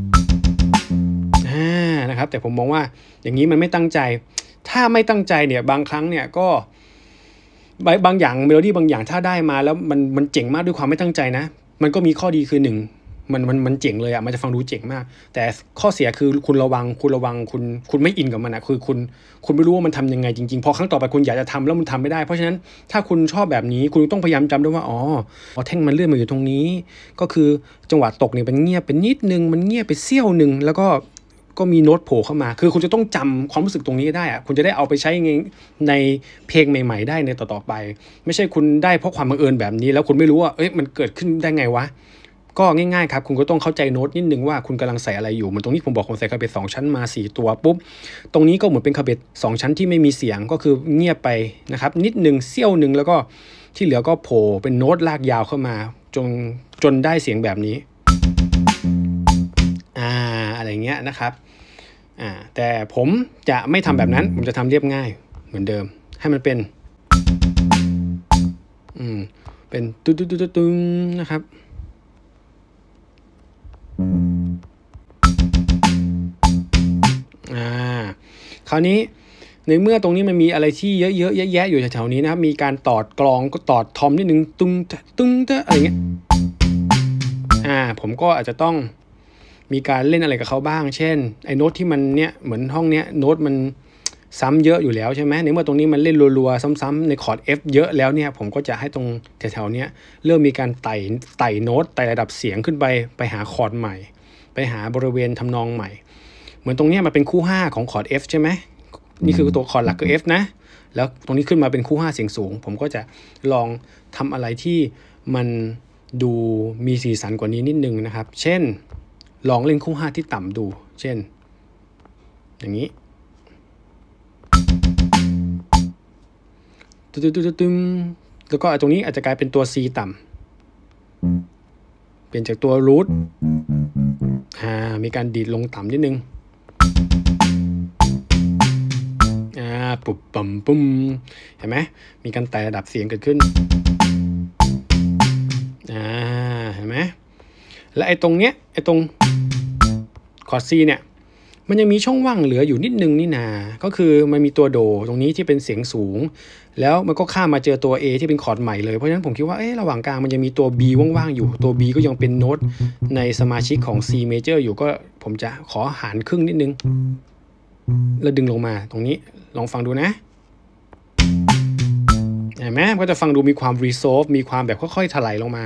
A: อ่านะครับแต่ผมมองว่าอย่างนี้มันไม่ตั้งใจถ้าไม่ตั้งใจเนี่ยบางครั้งเนี่ยก็บางอย่างเมโลดี้บางอย่างถ้าได้มาแล้วมันมันเจ๋งมากด้วยความไม่ตั้งใจนะมันก็มีข้อดีคือหนึ่งมันมันมันเจ๋งเลยอ่ะมันจะฟังดูเจ๋งมากแต่ข้อเสียคือคุณระวังคุณระวังคุณคุณไม่อินกับมันอ่ะคือคุณคุณไม่รู้ว่ามันทำยังไงจริงๆพอครั้งต่อไปคุณอยากจะทำแล้วมันทำไม่ได้เพราะฉะนั้นถ้าคุณชอบแบบนี้คุณต้องพยายามจำด้วยว่าอ๋อแท่งมันเลื่อนมาอยู่ตรงนี้ก็คือจังหวะตกเนี่ยมันเงียบเป็นนิดนึงมันเงียบไปเสี้ยวนึงแล้วก็ก็มีโน้ตโผล่เข้ามาคือคุณจะต้องจำความรู้สึกตรงนี้ได้อะคุณจะได้เอาไปใช้ในเพลงใหม่ๆได้ในต่อๆไปไม่ใช่คุณได้เพราะความบังเอิญแบบนี้แล้วคุณไม่รู้ว่าเอ้ยมันเกิดขึ้นได้ไงวะก็ง่ายๆครับคุณก็ต้องเข้าใจโน้ตนิดนึงว่าคุณกำลังใส่อะไรอยู่เหมือนตรงนี้ผมบอกผมใส่คาเบตสองชั้นมาสี่ตัวปุ๊บตรงนี้ก็เหมือนเป็นคาเบตสองชั้นที่ไม่มีเสียงก็คือเงียบไปนะครับนิดนึงเสี้ยวนึงแล้วก็ที่เหลือก็โผล่เป็นโน้ตลากยาวเข้ามาจนจนได้เสียงแบบนี้อ่าอะไรเงี้ยนะครับอ่าแต่ผมจะไม่ทำแบบนั้นผมจะทำเรียบง่ายเหมือนเดิมให้มันเป็นอืมเป็นตึ๊ดตึ๊ดตึ๊ดตึ๊งนะครับอ่าคราวนี้ในเมื่อตรงนี้มันมีอะไรที่เยอะๆแยะๆอยู่แถวๆนี้นะมีการตอดกลองก็ตอดทอมนิดนึงตุ้งตุ้งอะไรเงี้ยอ่าผมก็อาจจะต้องมีการเล่นอะไรกับเขาบ้างเช่นไอ้โน้ตที่มันเนี้ยเหมือนห้องเนี้ยโน้ตมันซ้ำเยอะอยู่แล้วใช่ไหมในเมื่อตรงนี้มันเล่นรัวๆซ้ำๆในคอร์ด F เยอะแล้วเนี่ยผมก็จะให้ตรงแถวๆเนี้ยเริ่มมีการไต่ไต่โน้ตไต่ระดับเสียงขึ้นไปไปหาคอร์ดใหม่ไปหาบริเวณทำนองใหม่เหมือนตรงนี้มันเป็นคู่ห้าของคอร์ด F ใช่ไหมนี่คือตัวคอร์ดหลักคือ F นะแล้วตรงนี้ขึ้นมาเป็นคู่ห้าเสียงสูงผมก็จะลองทำอะไรที่มันดูมีสีสันกว่านี้นิดนึงนะครับเช่นลองเล่นคู่ห้าที่ต่ำดูเช่นอย่างนี้ตึ้มๆแล้วก็ตรงนี้อาจจะกลายเป็นตัว C ต่ำเปลี่ยนจากตัว root อ่ามีการดีดลงต่ำนิดนึงอ่าปุ๊บปั๊มปุ้มเห็นไหมมีการไต่ระดับเสียงเกิดขึ้นอ่าเห็นไหมและไอ้ตรงเนี้ยไอ้ตรงคอร์ด C เนี่ยมันยังมีช่องว่างเหลืออยู่นิดนึงนี่นาก็คือมันมีตัวโดตรงนี้ที่เป็นเสียงสูงแล้วมันก็ข้ามมาเจอตัว A ที่เป็นคอร์ดใหม่เลยเพราะฉะนั้นผมคิดว่าเอ๊ะระหว่างกลางมันยังมีตัว B ว่างๆอยู่ตัว B ก็ยังเป็นโน้ตในสมาชิกของ C major อยู่ก็ผมจะขอหารครึ่งนิดนึงแล้วดึงลงมาตรงนี้ลองฟังดูนะเห็นไหมก็จะฟังดูมีความ resolve มีความแบบค่อยๆถลายลงมา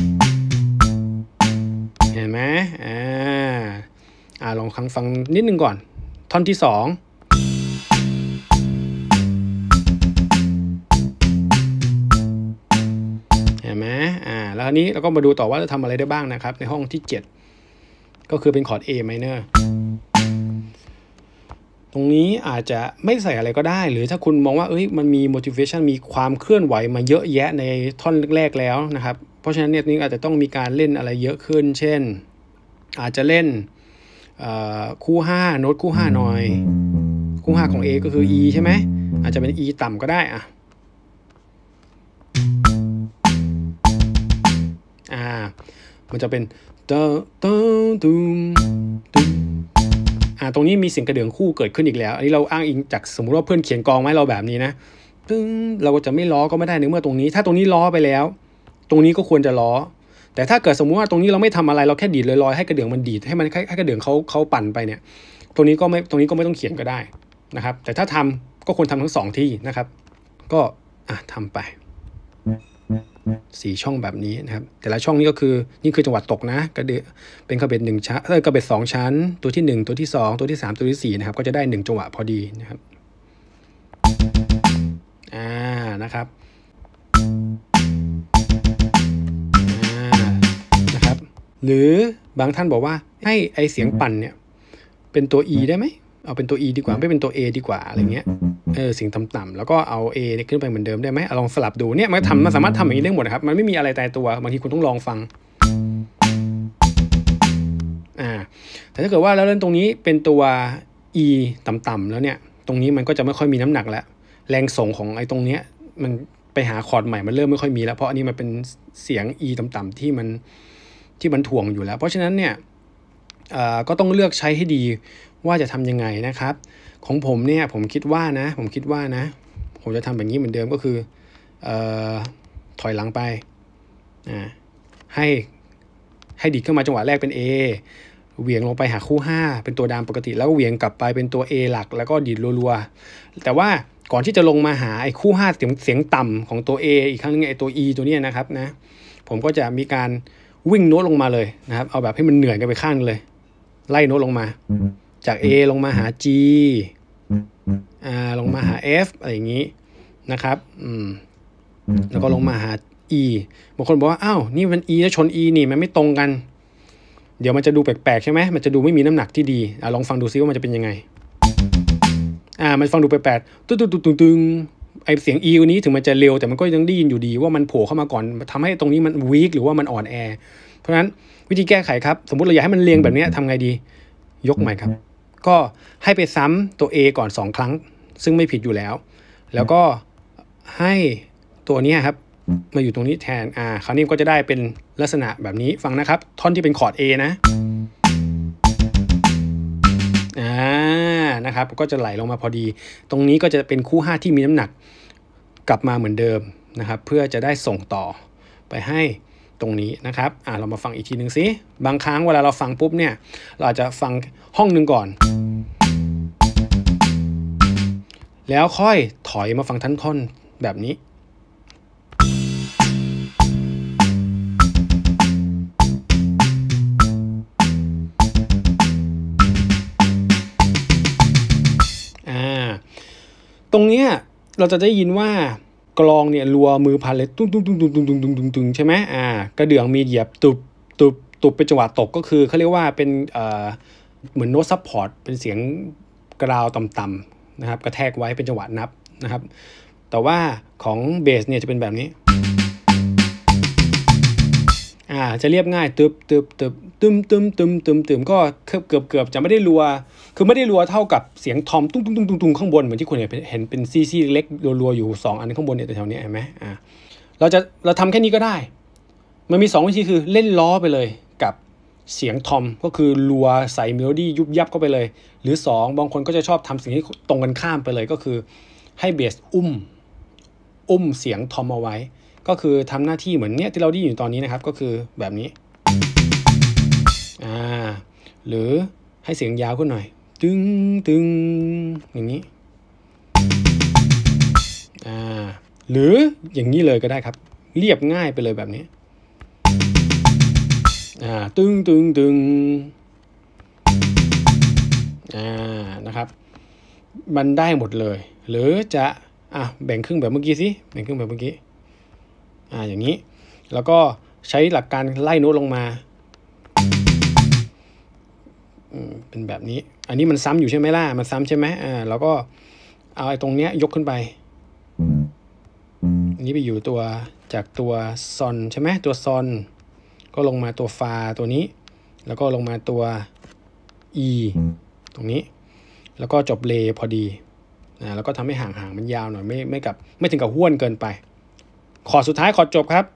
A: เห็นไหมอ่าอ่าลองฟังฟังนิดนึงก่อนท่อนที่สองเห็นไหมอ่าแล้วอันนี้เราก็มาดูต่อว่าจะทำอะไรได้บ้างนะครับในห้องที่เจ็ดก็คือเป็นคอร์ด A minor ตรงนี้อาจจะไม่ใส่อะไรก็ได้หรือถ้าคุณมองว่าเอ้ยมันมี motivation มีความเคลื่อนไหวมาเยอะแยะในท่อนแรกๆแล้วนะครับเพราะฉะนั้นเนี่ยนี้อาจจะต้องมีการเล่นอะไรเยอะขึ้นเช่นอาจจะเล่นคู่ห้าโน้ตคู่ห้าหน่อยคู่ห้าของ A ก็คือ E ใช่ไหมอาจจะเป็น E ต่ำก็ได้อ่ะอ่ามันจะเป็นตะตะตุมตุมอ่าตรงนี้มีเสียงกระเดื่องคู่เกิดขึ้นอีกแล้วอันนี้เราอ้างอิงจากสมมุติว่าเพื่อนเขียนกลองไว้เราแบบนี้นะตึ้งเราก็จะไม่ล้อก็ไม่ได้ในเมื่อตรงนี้ถ้าตรงนี้ล้อไปแล้วตรงนี้ก็ควรจะล้อแต่ถ้าเกิดสมมุติว่าตรงนี้เราไม่ทำอะไรเราแค่ดีดลอยๆให้กระเดื่องมันดีดให้มันให้กระเดื่องเขาเขาปั่นไปเนี่ยตรงนี้ก็ไม่ตรงนี้ก็ไม่ต้องเขียนก็ได้นะครับแต่ถ้าทำก็ควรทำทั้งสองที่นะครับก็อ่ะทำไปสี่ช่องแบบนี้นะครับแต่ละช่องนี้ก็คือนี่คือจังหวะตกนะกระเดื่องเป็นกระเบ็ดหนึ่งชั้นเออกระเบ็ดสองชั้นตัวที่หนึ่งตัวที่สองตัวที่สามตัวที่สี่นะครับก็จะได้หนึ่งจังหวะพอดีนะครับอ่านะครับหรือบางท่านบอกว่าให้ไอเสียงปั่นเนี่ยเป็นตัว E ได้ไหมเอาเป็นตัว E ดีกว่าไม่เป็นตัว A ดีกว่าอะไรเงี้ยเออเสียงต่ำๆแล้วก็เอา A เนี่ยขึ้นไปเหมือนเดิมได้ไหมลองสลับดูเนี่ยมันทำมันสามารถทำอย่างนี้ได้หมดนะครับมันไม่มีอะไรตายตัวบางทีคุณต้องลองฟังอ่าแต่ถ้าเกิดว่าเราเล่นตรงนี้เป็นตัว E ต่ำๆแล้วเนี่ยตรงนี้มันก็จะไม่ค่อยมีน้ำหนักแล้วแรงส่งของไอ้ตรงเนี้ยมันไปหาคอร์ดใหม่มันเริ่มไม่ค่อยมีแล้วเพราะอันนี้มันเป็นเสียง E ต่ำๆที่มันที่มันถ่วงอยู่แล้วเพราะฉะนั้นเนี่ยก็ต้องเลือกใช้ให้ดีว่าจะทำยังไงนะครับของผมเนี่ยผมคิดว่านะผมคิดว่านะผมจะทำแบบนี้เหมือนเดิมก็คือเอ่อถอยหลังไปให้ให้ดีดขึ้นมาจังหวะแรกเป็น A เหวี่ยงลงไปหาคู่ห้าเป็นตัวดามปกติแล้วก็เหวี่ยงกลับไปเป็นตัว A หลักแล้วก็ดีดรัวๆแต่ว่าก่อนที่จะลงมาหาไอ้คู่ห้าเสียงเสียงต่ำของตัว A อีกครั้งนึงไอ้ตัว E ตัวนี้นะครับนะผมก็จะมีการวิ่งโน้ตลงมาเลยนะครับเอาแบบให้มันเหนื่อยกันไปข้างเลยไล่โน้ตลงมาจาก A ลงมาหา G อ่าลงมาหา F อะไรอย่างนี้นะครับอืมแล้วก็ลงมาหา E บางคนบอกว่าอ้าวนี่มัน E แล้วชน E นี่มันไม่ตรงกันเดี๋ยวมันจะดูแปลกๆใช่ไหมมันจะดูไม่มีน้ำหนักที่ดีอ่าลองฟังดูซิว่ามันจะเป็นยังไงอ่ามันฟังดูแปลกๆตึ้งตึ้งตึ้งตึ้งไอเสียง E นี้ถึงมันจะเร็วแต่มันก็ยังได้ยินอยู่ดีว่ามันโผล่เข้ามาก่อนทำให้ตรงนี้มัน weak หรือว่ามันอ่อนแอเพราะฉะนั้นวิธีแก้ไขครับสมมุติเราอยากให้มันเรียงแบบนี้ทำไงดียกใหม่ครับก็ให้ไปซ้ำตัว A ก่อนสองครั้งซึ่งไม่ผิดอยู่แล้วแล้วก็ให้ตัวนี้ครับมาอยู่ตรงนี้แทนอ่าคราวนี้ก็จะได้เป็นลักษณะแบบนี้ฟังนะครับท่อนที่เป็นคอร์ด A นะอ่านะครับก็จะไหลลงมาพอดีตรงนี้ก็จะเป็นคู่ห้าที่มีน้ำหนักกลับมาเหมือนเดิมนะครับเพื่อจะได้ส่งต่อไปให้ตรงนี้นะครับอ่าเรามาฟังอีกทีหนึ่งสิบางครั้งเวลาเราฟังปุ๊บเนี่ยเราอาจจะฟังห้องหนึ่งก่อนแล้วค่อยถอยมาฟังทั้งท่อนแบบนี้อ่าตรงเนี้ยเราจะได้ยินว่ากลองเนี่ยรัวมือพันเลยตุ้งตุ้งตุ้งตุ้งตุ้งตุ้งตุ้งตุ้งตุ้งใช่ไหมอ่ากระเดื่องมีเหยียบตุบตุบตุบเป็นจังหวะตกก็คือเขาเรียกว่าเป็นเอ่อเหมือนโน้ตซับพอร์ตเป็นเสียงกราวต่ำๆนะครับกระแทกไว้เป็นจังหวะนับนะครับแต่ว่าของเบสเนี่ยจะเป็นแบบนี้อ่าจะเรียบง่ายตึบตึบตึบตึมตึมตึมตึมตึมก็เกือบเกือบเกือบจะไม่ได้รัวคือไม่ได้รัวเท่ากับเสียงทอมตุ้งตุ้งตุ้งตุ้งตุ้งข้างบนเหมือนที่คุณเห็นเห็นเป็นซี่ซี่เล็กรัวๆอยู่สองอันข้างบนเนี่ยแถวๆนี้เห็นไหมอ่าเราจะเราทำแค่นี้ก็ได้มันมีสองวิธีคือเล่นล้อไปเลยกับเสียงทอมก็คือรัวใส่เมโลดี้ยุบยับเข้าไปเลยหรือสองบางคนก็จะชอบทำสิ่งที่ตรงกันข้ามไปเลยก็คือให้เบสอุ้มอุ้มเสียงทอมเอาไว้ก็คือทำหน้าที่เหมือนเนี้ยที่เราได้ยินอยู่ตอนนี้นะครับก็คือแบบนี้อ่าหรือให้เสียงยาวขึ้นหน่อยตึงตึงอย่างนี้อ่าหรืออย่างนี้เลยก็ได้ครับเรียบง่ายไปเลยแบบนี้อ่าตึงตึงตึงอ่านะครับมันได้หมดเลยหรือจะอ่ะแบ่งครึ่งแบบเมื่อกี้สิแบ่งครึ่งแบบเมื่อกี้อ่าอย่างนี้แล้วก็ใช้หลักการไล่โน้ตลงมาเป็นแบบนี้อันนี้มันซ้ำอยู่ใช่ไหมล่ะมันซ้ำใช่ไหมอ่าแล้วก็เอาไอ้ตรงเนี้ยยกขึ้นไปอันนี้ไปอยู่ตัวจากตัวซอนใช่ไหมตัวซอนก็ลงมาตัวฟาตัวนี้แล้วก็ลงมาตัว E ตรงนี้แล้วก็จบเลพอดีนะแล้วก็ทำให้ห่างๆมันยาวหน่อยไม่ไม่กับไม่ถึงกับห้วนเกินไปคอร์ดสุดท้ายคอร์ดจบครับ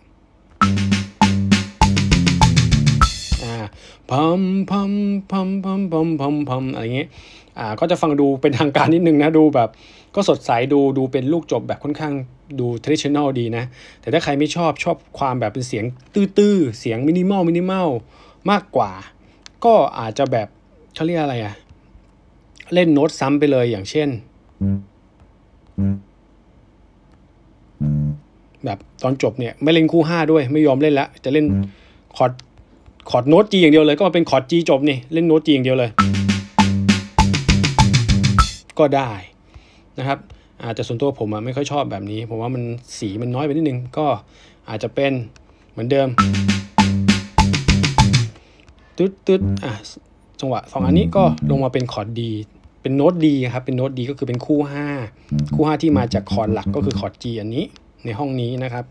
A: อ่าพัมพัมพัมพัมพัมพัมพัมอะไรเงี้ยอ่าก็จะฟังดูเป็นทางการนิดนึงนะดูแบบก็สดใสดูดูเป็นลูกจบแบบค่อนข้างดู traditional ดีนะแต่ถ้าใครไม่ชอบชอบความแบบเป็นเสียงตื้อๆเสียงมินิมอลมินิมอลมากกว่าก็อาจจะแบบเขาเรียกอะไรอะเล่นโน้ตซ้ำไปเลยอย่างเช่นแบบตอนจบเนี่ยไม่เล่นคู่ห้าด้วยไม่ยอมเล่นแล้วจะเล่นคอร์ดคอร์ดโน้ต G อย่างเดียวเลยก็มาเป็นคอร์ด G จบนี่เล่นโน้ต G อย่างเดียวเลยก็ได้นะครับอาจจะส่วนตัวผมอะไม่ค่อยชอบแบบนี้ผมว่ามันสีมันน้อยไปนิดนึงก็อาจจะเป็นเหมือนเดิมตึ๊ดตึ๊ดอ่ะจังหวะสองอันนี้ก็ลงมาเป็นคอร์ด D เป็นโน้ต D ครับเป็นโน้ต D ก็คือเป็นคู่ห้าคู่ห้าที่มาจากคอร์ดหลักก็คือคอร์ด G อันนี้ในห้องนี้นะครับ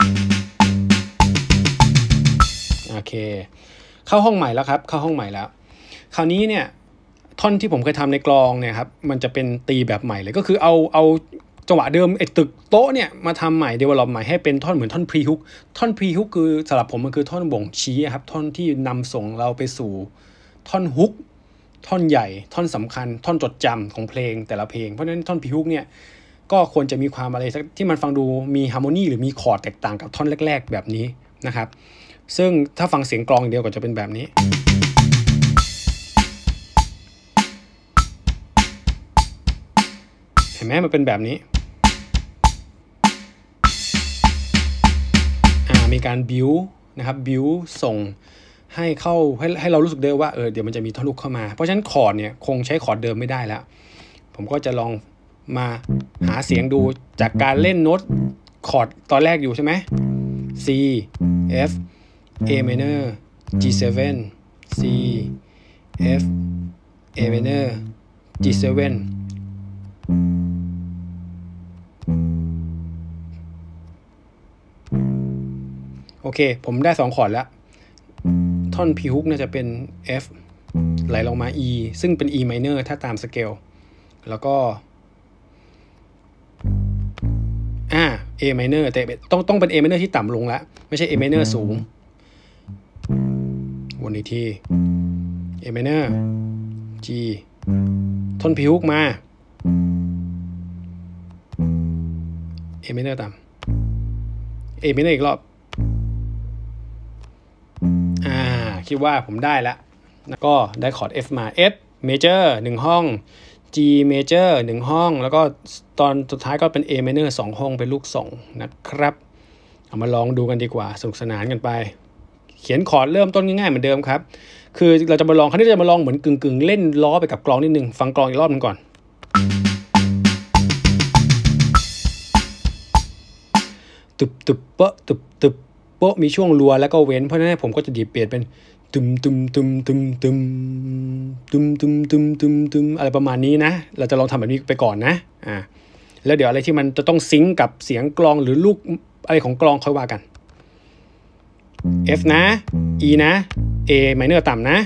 A: โอเคเข้าห้องใหม่แล้วครับเข้าห้องใหม่แล้วคราวนี้เนี่ยท่อนที่ผมเคยทำในกลองเนี่ยครับมันจะเป็นตีแบบใหม่เลยก็คือเอาเอาจังหวะเดิมไอ้ตึกโต๊ะเนี่ยมาทำใหม่เดเวลลอปใหม่ให้เป็นท่อนเหมือนท่อนพรีฮุกท่อนพรีฮุกคือสำหรับผมมันคือท่อนบ่งชี้ครับท่อนที่นำส่งเราไปสู่ท่อนฮุกท่อนใหญ่ท่อนสำคัญท่อนจดจำของเพลงแต่ละเพลงเพราะฉะนั้นท่อนพรีฮุกเนี่ยก็ควรจะมีความอะไรสักที่มันฟังดูมีฮาร์โมนีหรือมีคอร์ดแตกต่างกับท่อนแรกๆแบบนี้นะครับซึ่งถ้าฟังเสียงกลองอย่างเดียวก็จะเป็นแบบนี้เห็นไหมมันเป็นแบบนี้อ่ามีการบิวนะครับบิวส่งให้เข้าให้ให้เรารู้สึกได้ว่าเออเดี๋ยวมันจะมีท่อนฮุกเข้ามาเพราะฉะนั้นคอร์ดเนี่ยคงใช้คอร์ดเดิมไม่ได้แล้วผมก็จะลองมาหาเสียงดูจากการเล่นโน้ตคอร์ดตอนแรกอยู่ใช่ไหม C F A minor G เซเว่น C F A minor G เซเว่นโอเคผมได้สองคอร์ดแล้วท่อนพีฮุกน่าจะเป็น F ไหลลงมา E ซึ่งเป็น E minor ถ้าตามสเกลแล้วก็อ่า A minor แต่ต้องต้องเป็น A minor ที่ต่ำลงแล้วไม่ใช่ A minor สูงวนอีกที A minor G ท่อนพีฮุกมา A minor ต่ำ A minor อีกรอบคิดว่าผมได้แล้วก็ได้คอร์ด F มา F major หนึ่งห้อง G major หนึ่งห้องแล้วก็ตอนสุดท้ายก็เป็น A minor สองห้องเป็นลูกส่งนะครับเอามาลองดูกันดีกว่าสนุกสนานกันไปเขียนคอร์ดเริ่มต้นง่ายๆเหมือนเดิมครับคือเราจะมาลองครั้งนี้จะมาลองเหมือนกึ่งๆเล่นล้อไปกับกลองนิดนึงฟังกลองอีกรอบนึงก่อนตึบตึบเปาะตึบตึบโป๊ะมีช่วงรัวแล้วก็เว้นเพราะฉะนั้นผมก็จะดีเปลี่ยนเป็นตึมตึมตึมตึมตึมตึมตึมตึมตึมตึมอะไรประมาณนี้นะเราจะลองทำแบบนี้ไปก่อนนะอ่าแล้วเดี๋ยวอะไรที่มันจะต้องซิงก์กับเสียงกลองหรือลูกอะไรของกลองค่อยว่ากัน F นะ E นะ A minor ต่ำนะ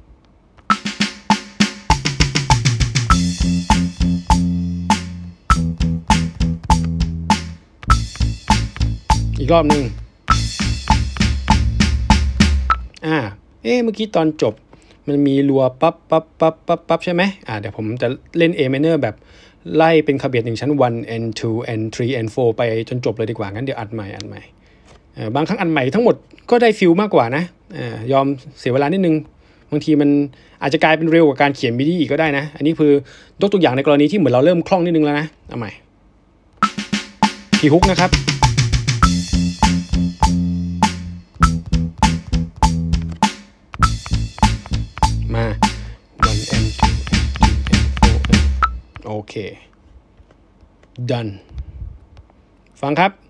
A: อีกรอบหนึ่งอ่าเอ๊ะเมื่อกี้ตอนจบมันมีรัวปั๊บปั๊บปั๊บปั๊บปั๊บใช่ไหมอ่าเดี๋ยวผมจะเล่น A minor แบบไล่เป็นคาเบียดหนึ่งชั้น one and two and three and four ไปจนจบเลยดีกว่างั้นเดี๋ยวอัดใหม่อัดใหม่อ่าบางครั้งอัดใหม่ทั้งหมดก็ได้ฟิลมากกว่านะอ่ายอมเสียเวลานิดนึงบางทีมันอาจจะกลายเป็นเร็วกว่าการเขียนมิดีอีกก็ได้นะอันนี้คือยกตัวอย่างในกรณีที่เหมือนเราเริ่มคล่องนิดนึงแล้วนะเอาใหม่พีฮุกนะครับมา one and two and three and four โอเค done ฟังครับ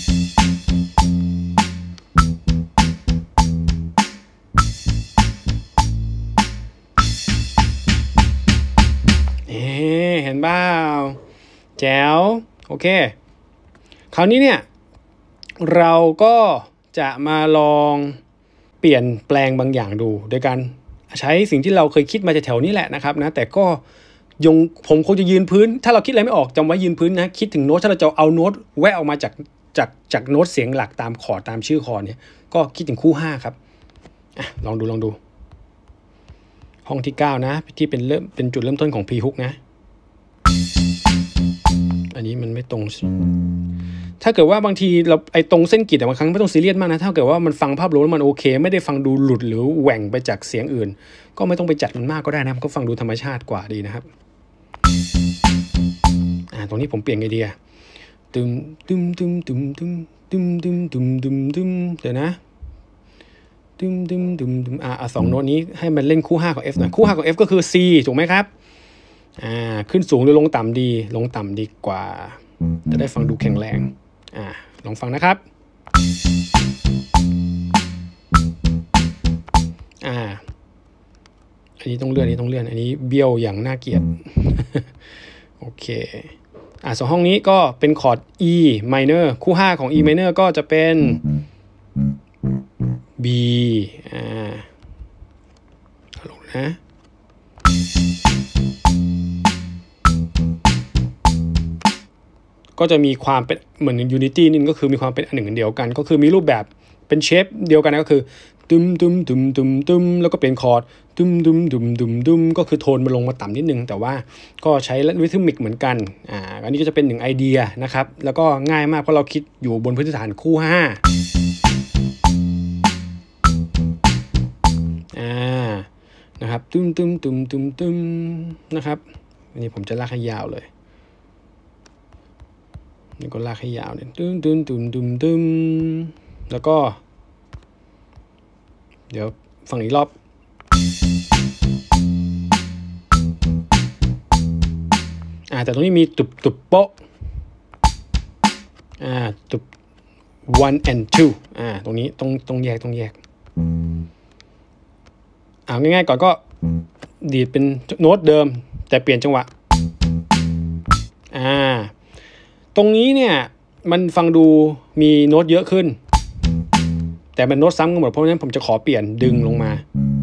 A: เห็นบ้าแจ๋วโอเคคราวนี้เนี่ยเราก็จะมาลองเปลี่ยนแปลงบางอย่างดูโดยการใช้สิ่งที่เราเคยคิดมาจากแถวนี้แหละนะครับนะแต่ก็ยงผมคงจะยืนพื้นถ้าเราคิดอะไรไม่ออกจำไว้ยืนพื้นนะคิดถึงโน้ตถ้าเราจะเอาโน้ตแวะออกมาจากจากจากโน้ตเสียงหลักตามคอร์ดตามชื่อคอร์ดเนี่ยก็คิดถึงคู่ห้าครับอ่ะลองดูลองดูห้องที่เก้านะที่เป็นเริ่มเป็นจุดเริ่มต้นของ P hook นะอันนี้มันไม่ตรงถ้าเกิดว่าบางทีเราไอ้ตรงเส้นกรีดบางครั้งไม่ต้องซีเรียสมากนะถ้าเกิดว่ามันฟังภาพรวมแล้วมันโอเคไม่ได้ฟังดูหลุดหรือแหว่งไปจากเสียงอื่นก็ไม่ต้องไปจัดมันมากก็ได้นะมันก็ฟังดูธรรมชาติกว่าดีนะครับอ่าตรงนี้ผมเปลี่ยนไอเดียตึมตึมตึมตึมตึมตึมตึมตึมตึมตึมเดี๋ยวนะตึมตึมตึมตึมอ่าสองโน้ตนี้ให้มันเล่นคู่ห้าของ F หน่อยคู่ห้าของ F ก็คือ C ถูกไหมครับอ่าขึ้นสูงหรือลงต่ำดีลงต่ำดีกว่าจะได้ฟังดูแข็งแรงอ่าลองฟังนะครับอ่าอันนี้ต้องเลื่อนอันนี้ต้องเลื่อนอันนี้เบี้ยวอย่างน่าเกลียด โอเคอ่าสองห้องนี้ก็เป็นคอร์ด E minor คู่ห้าของ E minor ก็จะเป็น B อ่าลงนะก็จะมีความเป็นเหมือน Unity นึงก็คือมีความเป็นอันหนึ่งอันเดียวกันก็คือมีรูปแบบเป็นเชฟเดียวกันก็คือตุ้มตุ้มตุ้มตุ้มตุ้มแล้วก็เป็นคอร์ดตุ้มตุ้มตุ้มตุ้มตุ้มก็คือโทนมันลงมาต่ำนิดนึงแต่ว่าก็ใช้ริทึมิกเหมือนกันอ่าอันนี้ก็จะเป็นหนึ่งไอเดียนะครับแล้วก็ง่ายมากเพราะเราคิดอยู่บนพื้นฐานคู่ห้าอ่านะครับตุ้มตุ้มตุ้มตุ้มตุ้มนะครับอันนี้ผมจะลากให้ยาวเลยนี่ก็ลากให้ยาวเนี่ยตึ้มตึ้มตึ้มตึ้มตึ้มแล้วก็เดี๋ยวฟังอีกรอบอ่าแต่ตรงนี้มีตุบตุบโป๊ะอ่าตุบ one and two อ่าตรงนี้ต้องต้องแยกต้องแยกอ่าง่ายๆก่อนก็ดีดเป็นโน้ตเดิมแต่เปลี่ยนจังหวะอ่าตรงนี้เนี่ยมันฟังดูมีโน้ตเยอะขึ้นแต่เป็นโน้ตซ้ำกันหมดเพราะฉะนั้นผมจะขอเปลี่ยนดึงลงมา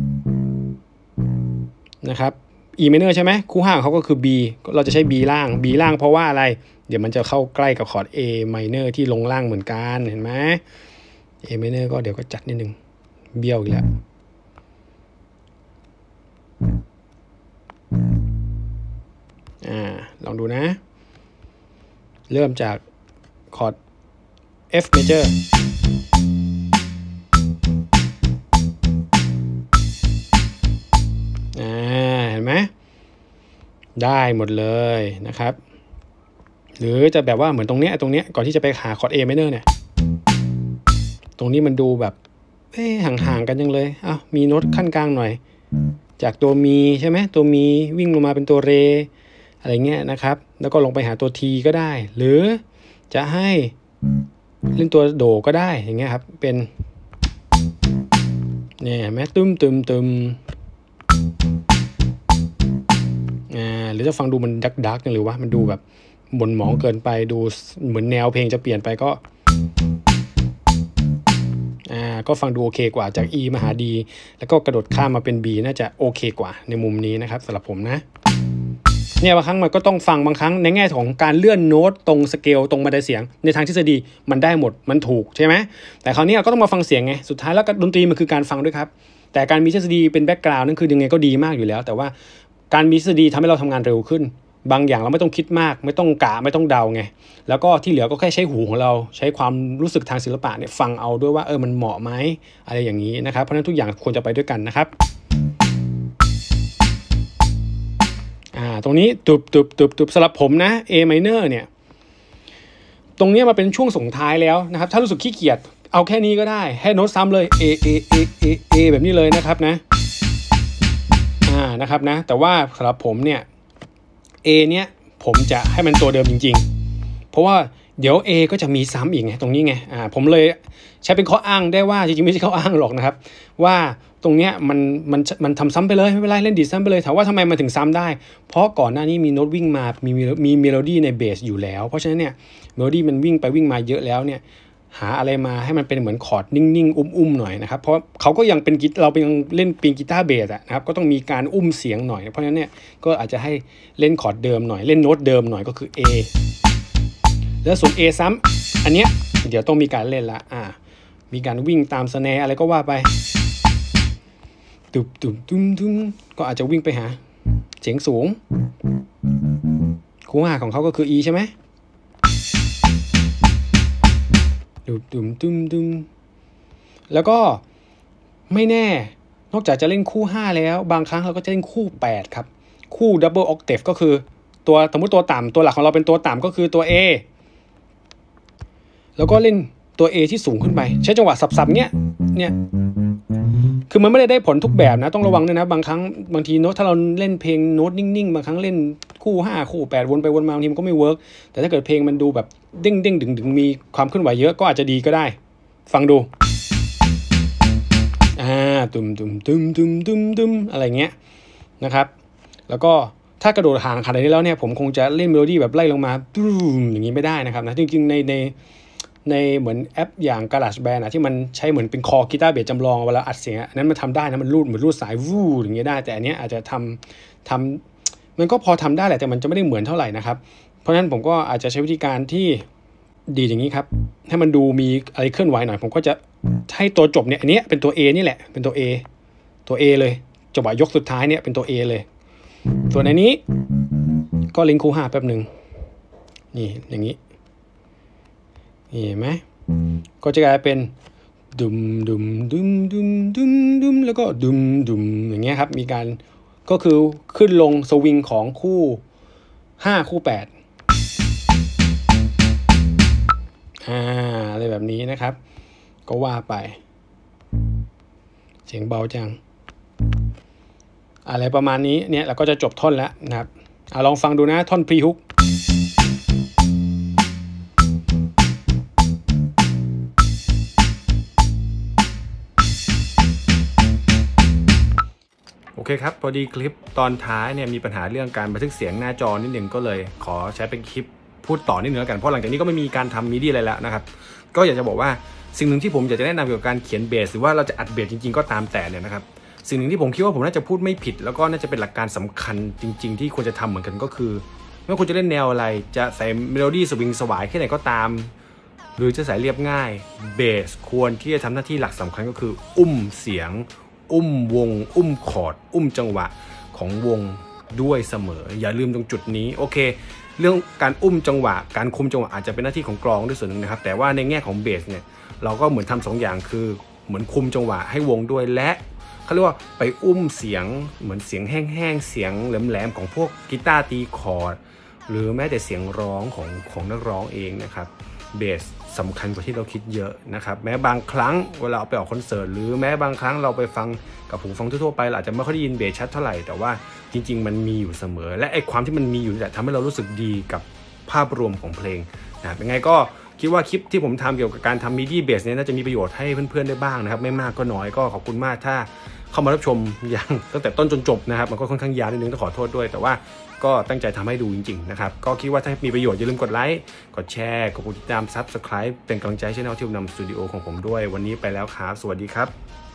A: นะครับ E minor ใช่ไหมคู่ห้าของเขาก็คือ B เราจะใช้ B ล่าง B ล่างเพราะว่าอะไรเดี๋ยวมันจะเข้าใกล้กับคอร์ด A minor ที่ลงล่างเหมือนกันเห็นไหม A minor ก็เดี๋ยวก็จัดนิดนึงเบี้ยวอีกแล้วอ่าลองดูนะเริ่มจากคอร์ด F major ได้หมดเลยนะครับหรือจะแบบว่าเหมือนตรงเนี้ยตรงเนี้ยก่อนที่จะไปหาคอร์ด A minor เนี่ยตรงนี้มันดูแบบเอ๊ะห่างๆกันยังเลยอ้าวมีโน้ตขั้นกลางหน่อยจากตัวมีใช่ไหมตัวมีวิ่งลงมาเป็นตัวเรอะไรเงี้ยนะครับแล้วก็ลงไปหาตัวทีก็ได้หรือจะให้เล่นตัวโดก็ได้อย่างเงี้ยครับเป็นเนี่ยแม้ตึมตึมตึมอ่าหรือจะฟังดูมันดักดักหรือว่ามันดูแบบหม่นหมองเกินไปดูเหมือนแนวเพลงจะเปลี่ยนไปก็อ่าก็ฟังดูโอเคกว่าจาก E มาหา D แล้วก็กระโดดข้ามมาเป็น B น่าจะโอเคกว่าในมุมนี้นะครับสำหรับผมนะเนี่ยบางครั้งมันก็ต้องฟังบางครั้งในแง่ของการเลื่อนโน้ตตรงสเกลตรงบันไดเสียงในทางทฤษฎีมันได้หมดมันถูกใช่ไหมแต่คราวนี้ก็ต้องมาฟังเสียงไงสุดท้ายแล้วดนตรีมันคือการฟังด้วยครับแต่การมีทฤษฎีเป็นแบ็กกราวด์นั่นคือยังไงก็ดีมากอยู่แล้วแต่ว่าการมีทฤษฎีทำให้เราทำงานเร็วขึ้นบางอย่างเราไม่ต้องคิดมากไม่ต้องกะไม่ต้องเดาไงแล้วก็ที่เหลือก็แค่ใช้หูของเราใช้ความรู้สึกทางศิลปะเนี่ยฟังเอาด้วยว่าเออมันเหมาะไหมอะไรอย่างนี้นะครับเพราะฉะนั้นทุกอย่างควรจะไปด้วยกันนะครับอ่าตรงนี้ตุบตุบตุบตุบสำหรับผมนะ A minor เนี่ยตรงนี้มาเป็นช่วงส่งท้ายแล้วนะครับถ้ารู้สึกขี้เกียจเอาแค่นี้ก็ได้ให้โน้ตซ้ำเลย A A A A A แบบนี้เลยนะครับนะอ่านะครับนะแต่ว่าสำหรับผมเนี่ย A เนี้ยผมจะให้มันตัวเดิมจริงๆเพราะว่าเดี๋ยว A ก็จะมีซ้ำอีกไงตรงนี้ไงอ่าผมเลยใช้เป็นข้ออ้างได้ว่าจริงๆไม่ใช่ข้ออ้างหรอกนะครับว่าตรงเนี้ยมันมันมันทำซ้ำไปเลยไม่เป็นไรเล่นดีซ้ำไปเลยถามว่าทำไมมันถึงซ้ำได้เพราะก่อนหน้านี้มีโน้ตวิ่งมามีมีเมโลดี้ในเบสอยู่แล้วเพราะฉะนั้นเนี่ยเมโลดี้มันวิ่งไปวิ่งมาเยอะแล้วเนี่ยหาอะไรมาให้มันเป็นเหมือนคอร์ดนิ่งๆอุ้มๆหน่อยนะครับเพราะเขาก็ยังเป็นกีเราเป็นเล่นปีนกีตาร์เบสอะนะครับก็ต้องมีการอุ้มเสียงหน่อยเพราะฉะนั้นเนี่ยก็อาจจะให้เล่นคอร์ดเดิมหน่อยเล่นโน้ตเดิมหน่อยก็คือ A แล้วส่วน A ซ้ำอันเนี้ยเดี๋ยวต้องมีการเล่นละอ่ามีการวิ่งตามสแนร์อะไรก็ว่าไปตุบตุบตุ้มตุ้มก็อาจจะวิ่งไปหาเสียงสูงคู่ห้าของเขาก็คือ E ใช่ไหมตุบตุมตุ้มตุ้มแล้วก็ไม่แน่นอกจากจะเล่นคู่ห้าแล้วบางครั้งเราก็จะเล่นคู่แปดครับคู่ดับเบิลออกเทฟก็คือตัวสมมติตัวต่ำตัวหลักของเราเป็นตัวต่ำก็คือตัว A แล้วก็เล่นตัว A ที่สูงขึ้นไปใช้จังหวะสับๆเนี้ยเนี่ยคือมันไม่ได้ได้ผลทุกแบบนะต้องระวังด้วยนะบางครั้งบางทีโน้ตถ้าเราเล่นเพลงโน้ตนิ่งๆบางครั้งเล่นคู่ห้าคู่แปดวนไปวนมาบางทีมันก็ไม่เวิร์กแต่ถ้าเกิดเพลงมันดูแบบเด้งเด้งดึงดึงมีความเคลื่อนไหวเยอะก็อาจจะดีก็ได้ฟังดูอ่าตุ่มตุ่มตุ่มตุ่มตุ่มตุ่มอะไรเงี้ยนะครับแล้วก็ถ้ากระโดดห่างขนาดนี้แล้วเนี่ยผมคงจะเล่นเมโลดี้แบบไล่ลงมาตุ้มอย่างนี้ไม่ได้นะครับนะจริงๆในในในเหมือนแอปอย่าง GarageBand อะที่มันใช้เหมือนเป็นคอกีตาร์เบสจำลองเวลาอัดเสียงอันนั้นมันทำได้นะมันรูดเหมือนรูดสายวูอย่างเงี้ยได้แต่อันเนี้ยอาจจะทำทำมันก็พอทำได้แหละแต่มันจะไม่ได้เหมือนเท่าไหร่นะครับเพราะฉะนั้นผมก็อาจจะใช้วิธีการที่ดีอย่างนี้ครับให้มันดูมีอะไรเคลื่อนไหวหน่อยผมก็จะให้ตัวจบเนี่ยอันนี้เป็นตัว A นี่แหละเป็นตัว A ตัว A เลยจังหวะยกสุดท้ายเนี่ยเป็นตัว A เลยส่วนในนี้ก็ลิงก์คู่ห้าแป๊บหนึ่งนี่อย่างนี้นี่เห็นไหมก็จะกลายเป็นดุมดุมดุมดุมดุมดุมแล้วก็ดุมดุมอย่างเงี้ยครับมีการก็คือขึ้นลงสวิงของคู่ห้าคู่แปดอ่าอะไรแบบนี้นะครับก็ว่าไปเสียงเบาจังอะไรประมาณนี้เนี่ยเราก็จะจบท่อนแล้วนะครับอ่ะลองฟังดูนะท่อนพรีฮุกโอเคครับพอดีคลิปตอนท้ายเนี่ยมีปัญหาเรื่องการบันทึกเสียงหน้าจอนิดหนึ่งก็เลยขอใช้เป็นคลิปพูดต่อนิดนึงแล้วกันเพราะหลังจากนี้ก็ไม่มีการทำมิดี้อะไรแล้วนะครับก็อยากจะบอกว่าสิ่งหนึ่งที่ผมอยากจะแนะนำเกี่ยวกับการเขียนเบสหรือว่าเราจะอัดเบสจริงๆก็ตามแต่เนี่ยนะครับสิ่งหนึ่งที่ผมคิดว่าผมน่าจะพูดไม่ผิดแล้วก็น่าจะเป็นหลักการสำคัญจริงๆที่ควรจะทำเหมือนกันก็คือไม่ว่าคุณจะเล่นแนวอะไรจะใส่เมโลดี้สวิงสวายแค่ไหนก็ตามหรือจะใส่เรียบง่ายเบสควรที่จะทำหน้าที่หลักสำคัญก็คืออุ้มเสียงอุ้มวงอุ้มคอร์ดอุ้มจังหวะของวงด้วยเสมออย่าลืมตรงจุดนี้โอเคเรื่องการอุ้มจังหวะการคุมจังหวะอาจจะเป็นหน้าที่ของกลองด้วยส่วนหนึ่งนะครับแต่ว่าในแง่ของเบสเนี่ยเราก็เหมือนทำสองอย่างคือเหมือนคุมจังหวะให้วงด้วยและเขาเรียกว่าไปอุ้มเสียงเหมือนเสียงแห้งๆเสียงแหลมๆของพวกกีตาร์ตีคอร์ดหรือแม้แต่เสียงร้องของของนักร้องเองนะครับเบสสำคัญกว่าที่เราคิดเยอะนะครับแม้บางครั้งเวลาไปออกคอนเสิร์ตหรือแม้บางครั้งเราไปฟังกับหูฟังทั่วๆไปเราอาจจะไม่ค่อยได้ยินเบสชัดเท่าไหร่แต่ว่าจริงๆมันมีอยู่เสมอและไอ้ความที่มันมีอยู่นี่แหละทำให้เรารู้สึกดีกับภาพรวมของเพลงนะเป็นไงก็คิดว่าคลิปที่ผมทำเกี่ยวกับการทำมิดี้เบสเนี่ยน่าจะมีประโยชน์ให้เพื่อนๆได้บ้างนะครับไม่มากก็น้อยก็ขอบคุณมากถ้าเข้ามารับชมอย่างตั้งแต่ต้นจนจบนะครับมันก็ค่อนข้างยาวนิดนึงต้องขอโทษด้วยแต่ว่าก็ตั้งใจทำให้ดูจริงๆนะครับก็คิดว่าถ้ามีประโยชน์อย่าลืมกดไลค์กดแชร์กดติดตาม ซับสไครบ์ เป็นกำลังใจให้ช่องที่นำสตูดิโอของผมด้วยวันนี้ไปแล้วครับสวัสดีครับ